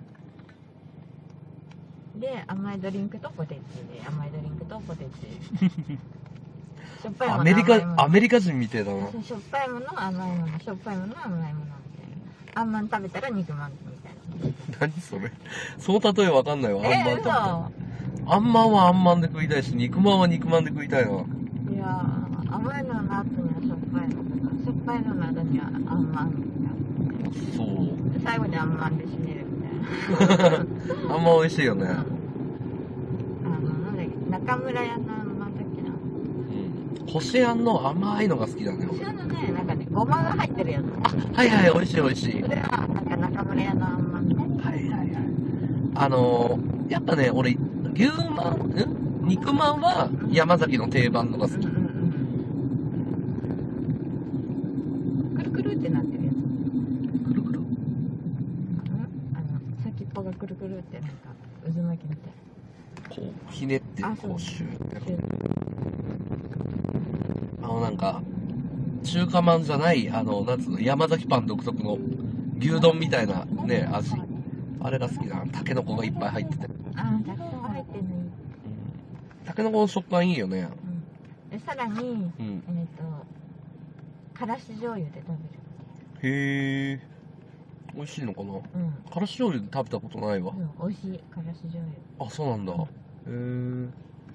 で、甘いドリンクとポテチで、甘いドリンクとポテチ。しょっぱいものアメリカ、 甘いものアメリカ人みてえだな。 しょっぱいもの甘いもの、しょっぱいもの甘いものみたいな。あんまん食べたら肉まんみたいな。 何それ。その例えわかんないわ。あんまんえー、 食べた嘘。 あんまんはあんまんで食いたいし、肉まんは肉まんで食いたいな。 いやー、甘いのの後にはしょっぱいのとか、しょっぱいのの後にはあんまんみたいそう。 な。最後にあんまんで締めるみたいな。 あんま美味しいよね。 うん、あの、なんだっけ、中村屋のあんまんだっけな。 うん。こしあんの甘いのが好きだね。 後ろのね、なんかね、ごまが入ってるやつ。 はいはい、美味しい美味しい。 それは、なんか中村屋のあんまんみたいな。 はいはいはい。あのー、やっぱね、俺、牛まん、ん肉まんは山崎の定番のが好き。 うんうんくるくるってなんか渦巻きみたいこうひねってあそうこうシューってシューあのなんか中華まんじゃないあのなんつうの山崎パン独特の牛丼みたいなね味、あれが好きだな。タケノコがいっぱい入ってて、 ああ、たくさん入ってるのいい。 タケノコの食感いいよね。 うん、でさらに、 うんえっ、とからし醤油で食べる。 へえ、美味しいのかな。 うん、 からし醤油で食べたことないわ。 うん、美味しいからし醤油。 あ、そうなんだ。へえ。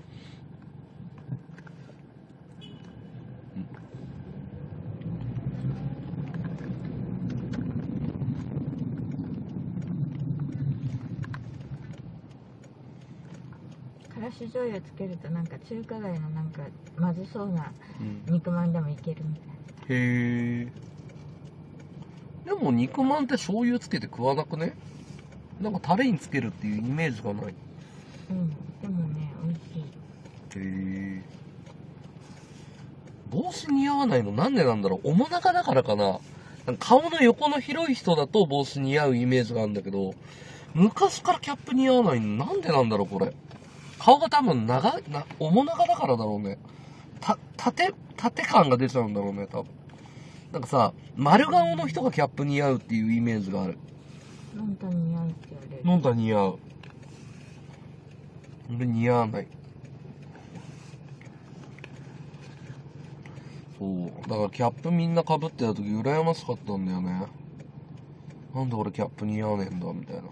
からし醤油つけるとなんか中華街のなんかまずそうなうん、 肉まんでもいけるみたいな。 へえ。でも肉まんって醤油つけて食わなくね？なんかタレにつけるっていうイメージがない。 うん、でもね美味しい。 へえ。帽子似合わないのなんでなんだろう。面長だからかな。なんか顔の横の広い人だと帽子似合うイメージがあるんだけど、昔からキャップ似合わないのなんでなんだろうこれ。顔が多分長い、な、面長だからだろうね。た、縦、縦感が出ちゃうんだろうね、多分。なんかさ、丸顔の人がキャップ似合うっていうイメージがある。 のんたに似合うって言われる。 のんた似合う。俺似合わない。そう。だからキャップみんな被ってた時羨ましかったんだよね。なんで俺キャップ似合わねえんだみたいな。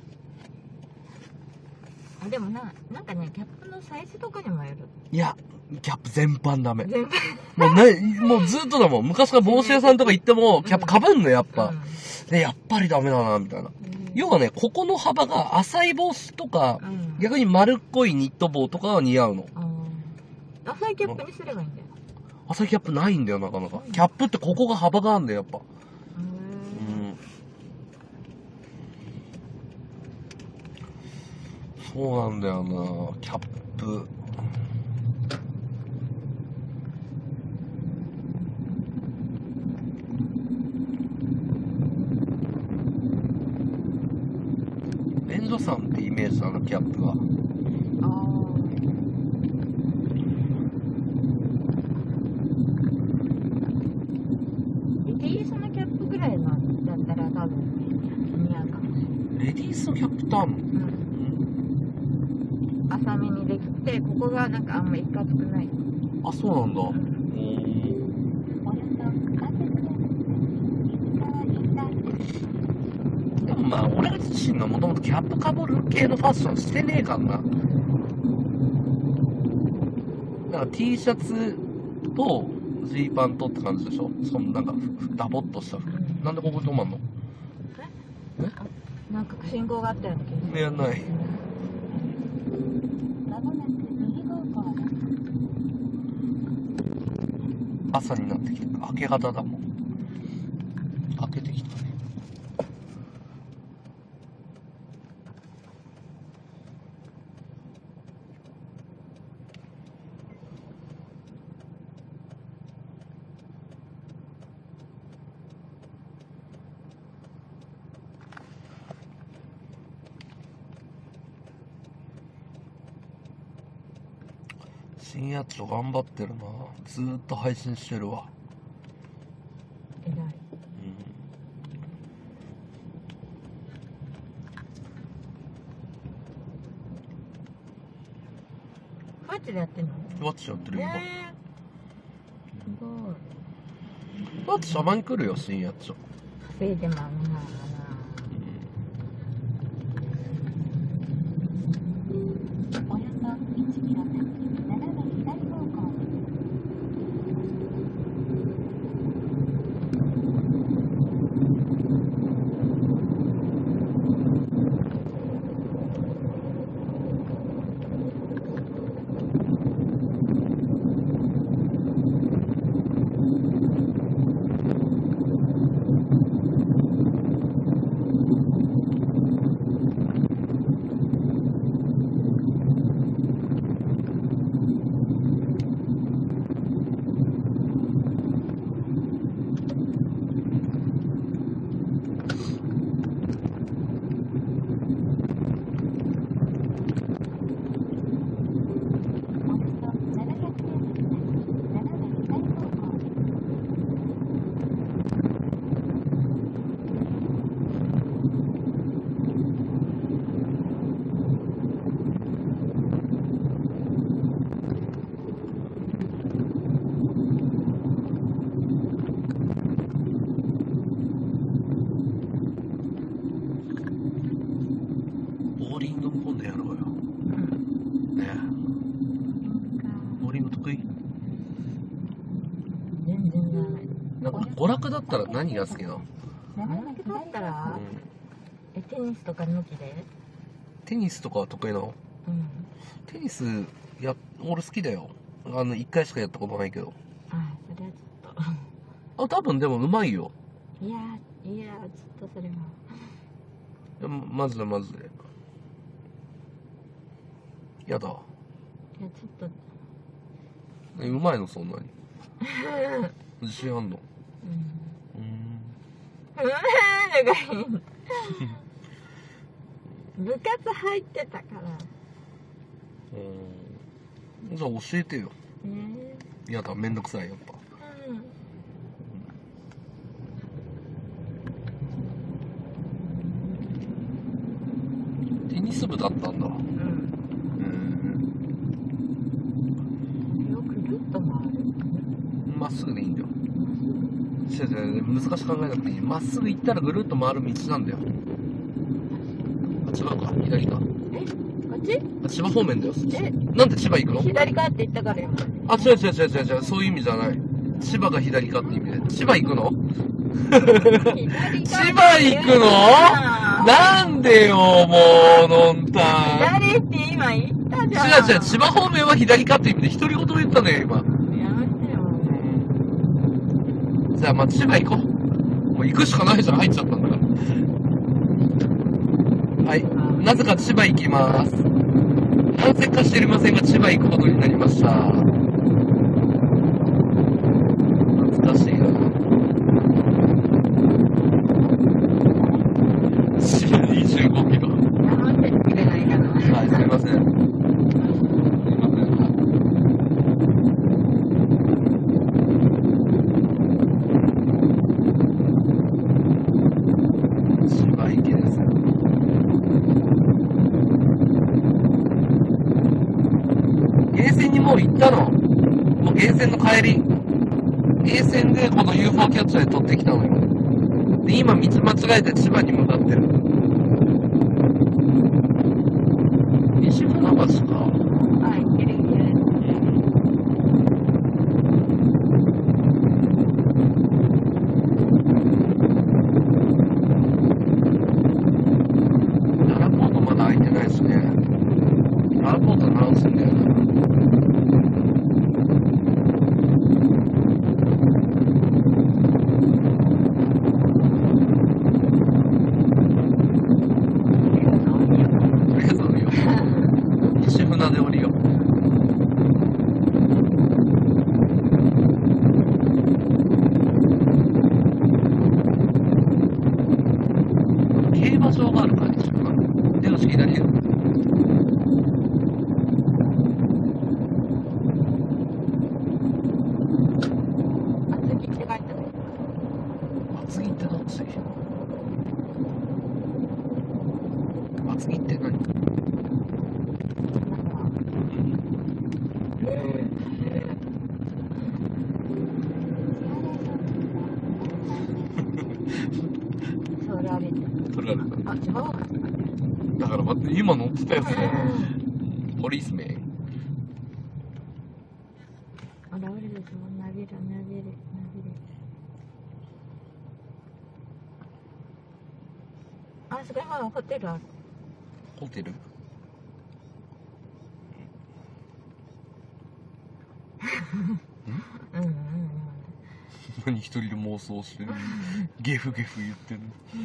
あでもな、なんかね、キャップのサイズとかにもよる。 いや、キャップ全般ダメ。 全部。 もうね、もうずっとだもん。昔から帽子屋さんとか行っても、キャップ被んのやっぱ。で、やっぱりダメだな、みたいな。要はね、ここの幅が浅い帽子とか、 うん、 逆に丸っこいニット帽とかは似合うの。 あ浅いキャップにすればいいんだよ。 浅いキャップないんだよ、なかなか。キャップってここが幅があるんだよ、やっぱ。うん。そうなんだよな、キャップ。便所さんってイメージなの、キャップは。 レディースのキャップぐらいのだったら多分似合うかもしれない。 レディースのキャップってあんの？ うん、浅めにできて、ここがなんかあんまいかつくない。 あ、そうなんだ。うん。でもまあ、俺自身がもともとキャップかぶる系のファッションしてねえからな。だから T シャツとジーパンとって感じでしょ。そのなんかダボっとした服。なんでここ止まんの？ え？なんか信号があったような気がする。 いや、ない。朝になってきて、明け方だもん。明けてきたね。深夜ちょ頑張ってるな。ずーっと配信してるわ。 偉い。ふわっちでやってんの？ ふわっちやってるよ、今。 えー、すごい。 ふわっちたまに来るよ、深夜ちょ。 カフェでもあんなのかな。およそいちキロ先、斜め左方向。 なんか娯楽だったら何が好きなの？ 娯楽だったら、 うん、 えテニスとか抜きで？ テニスとかは得意なの？ うん。 テニスや俺好きだよ。あのいっかいしかやったことないけど。 あ、それはちょっとあ、多分でもうまいよ。 いやいやちょっとそれは。 いやマジでマジで。やだ。 いやちょっとえ、うまいのそんなに？自信あんの？ うん。 うーん。 うん。部活入ってたから。 うん。じゃあ教えてよ。 ねやだ、めんどくさいやっぱ。 え。うん。 テニス部だったんだ。 うん。 うん。 よくるっと回る。 まっすぐでいいんだよ。違う違う、難しく考えなくていい。まっすぐ行ったらぐるっと回る道なんだよ。あ、千葉か、左か。 え、こっち？ あ、千葉方面だよ。 え、 なんで千葉行くの？ 左かって言ったからよ。 あ、違う違う違う違う違う、そういう意味じゃない。千葉が左かって意味で。千葉行くの？ 左か千葉行くの？なんでよ、もう、のんたん。 左って今言ったじゃん。 違う違う、千葉方面は左かって意味で独り言言ったね、今。 やめてよ。 じゃあ、まあ、千葉行こう。もう行くしかないじゃん、入っちゃったんだから。はい。なぜか千葉行きます。なぜか知りませんが、千葉行くことになりました。懐かしいな。千葉にじゅうごキロ。 黙っててくれないかな。 はい、すいません。すいません。千葉行きですよ。ゲーセンにもう行ったの？もうゲーセンの帰り。ゲーセンでこの ユーフォー キャッチャーで撮ってきたのよ。で、今道間違えて千葉に向かってる。西船橋か。 はい、いけるいける。 ララポートまだ開いてないしね。ララポート直すんだよな。とりあえず降りよう。西船で降りよう。競馬場がある感じかな。で、よし、左よ。 厚木って書いてある。 厚木ってどっち？厚木って何？ それ歩いてる。 取られた。 あ、違うわ。 だから待って、今乗ってたやつね。ポリスメン。 あら、降りるぞ。なびる、なびる、なびる。あ、そこにまだホテルある。 ホテル？ うんうんうん。 何一人で妄想してる？ゲフゲフ言ってる。うん。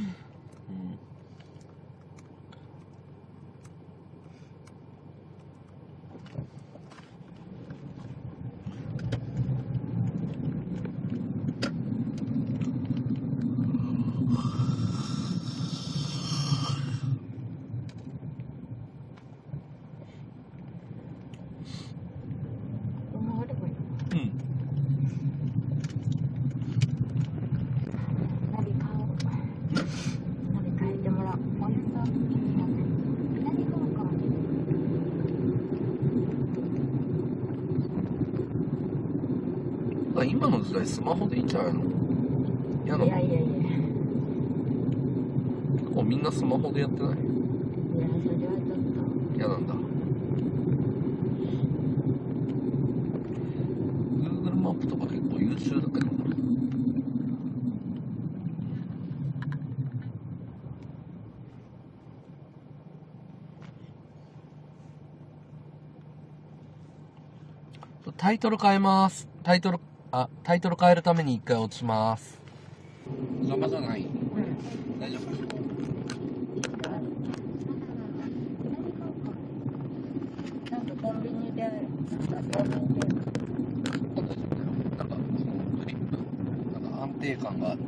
回ればいいの？ うん。 ナビ買おう。ナビ変えてもらおう。およそきゅうひゃく左方向あ、今の時代スマホでいいんじゃないの？嫌なの？ いやいやいや。い結構みんなスマホでやってない？ や、それはちょっ嫌なんだ。Google マップとか結構優秀だけどな。 タイトル変えます。タイトル、あ、タイトル変えるために一回落ちます。邪魔じゃない？ うん。 大丈夫？ なんかコンビニで、なんかコンビニで。 大丈夫。なんか、そのグリップ、なんか安定感がある。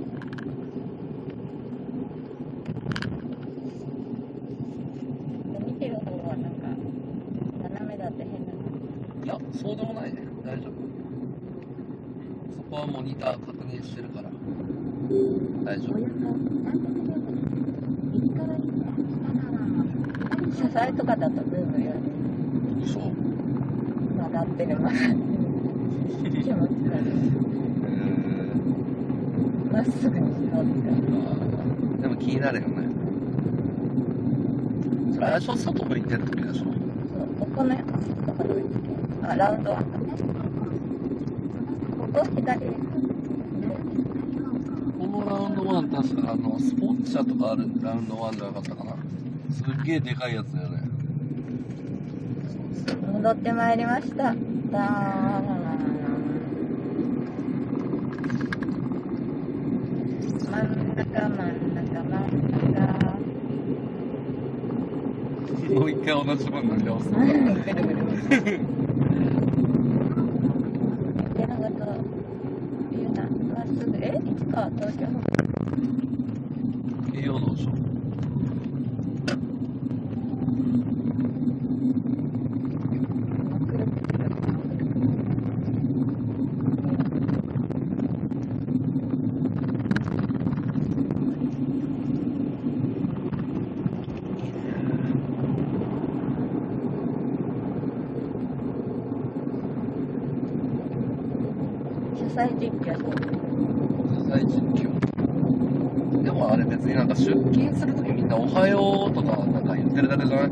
見てる方はなんか、斜めだって変な。 いや、そうでもないね。大丈夫。そこはモニター確認してるから。大丈夫。 およそさんびゃくメートル、西川インター北側車載とかだとブームよね。 嘘。 曲がってる曲がってる。気持ち悪い。 えまっすぐにしようって。 ー、でも気になるよね。それあれでしょ、外向いてる時でしょ。 そう、ここね、どこに置いてけ。あ、ラウンドワンだね。ここ左です。 このラウンドワン確かあのスポーツ車とかあるラウンドワンじゃなかったかな。すっげえでかいやつだよね。 戻ってまいりました。だー真ん中真ん中真ん中。 もう一回同じとこに乗り直す。 ぐるぐるぐる。手長と言うな、まっすぐ、え、市川東京。 京葉道でしょ。 車載実況。 車載実況。でもあれ別になんか出勤するときみんなおはようとかなんか言ってるだけじゃない？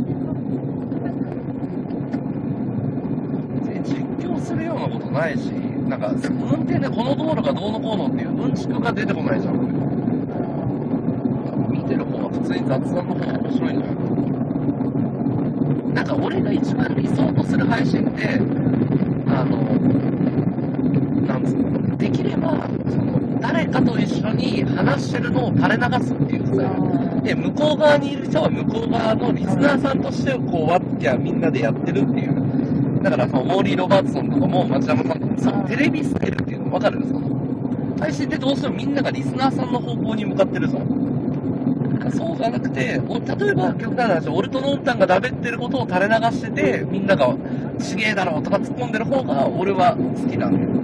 別に実況するようなことないし、なんか運転でこの道路がどうのこうのっていううんちくが出てこないじゃん。見てる方は普通に雑談の方が面白いのよ。なんか俺が一番理想とする配信って、あの、なんつうの、できれば、その、誰かと一緒に話してるのを垂れ流すっていうさ、で、向こう側にいる人は向こう側のリスナーさんとしてこう、ワッキャみんなでやってるっていう。だから、その、モーリー・ロバートソンとかも町山さんとかも、そのテレビスタイルっていうの分かるんですか？配信ってどうしてもみんながリスナーさんの方向に向かってるじゃん。そうじゃなくて、お例えば極端な話、俺とノンタンがだべってることを垂れ流してて、みんながちげえだろうとか突っ込んでる方が俺は好きなんだよ。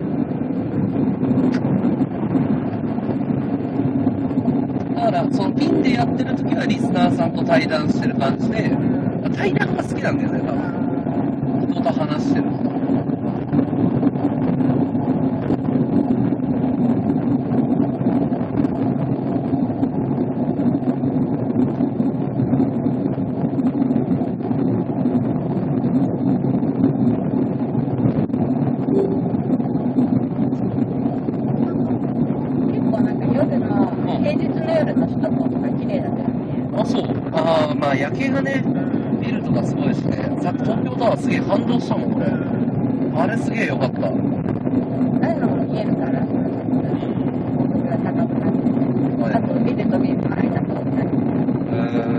だから、そのピンでやってる時はリスナーさんと対談してる感じで、対談が好きなんだよね、多分。人と話してるの。夜景がね、ビルとかすごいしね、さっき東京タワーすげえ感動したもん、俺。あれすげえよかった。 ああいうのも見えるから、僕が高くなってて、はい、あとビルとビルの間とったり。へ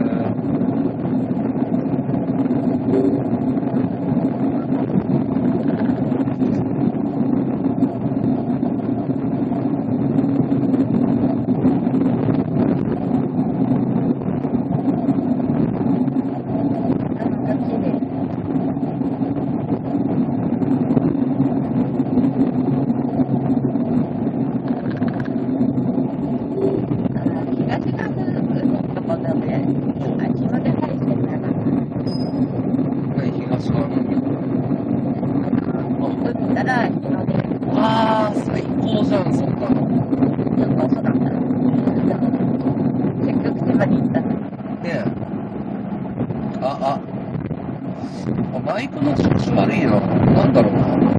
マイクの調子悪いな。なんだろうな。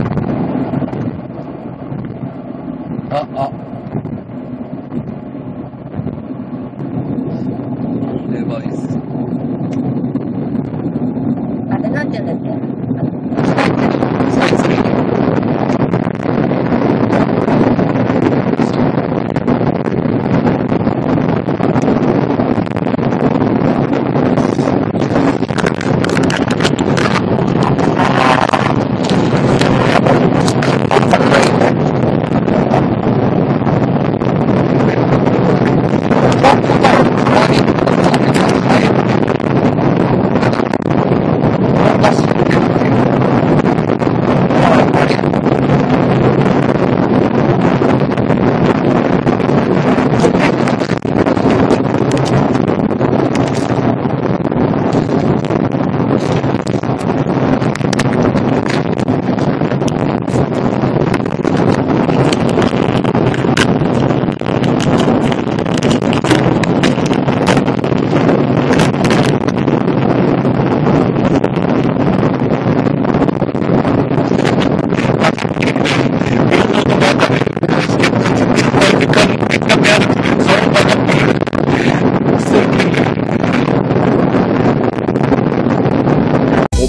あ、あ。デバイス。あれなんて言うんだっけ？サイズ。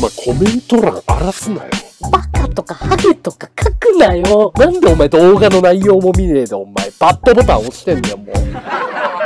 前コメント欄荒らすなよ。バカとかハゲとか書くなよ。なんでお前動画の内容も見ねえでお前バッドボタン押してんだよもう。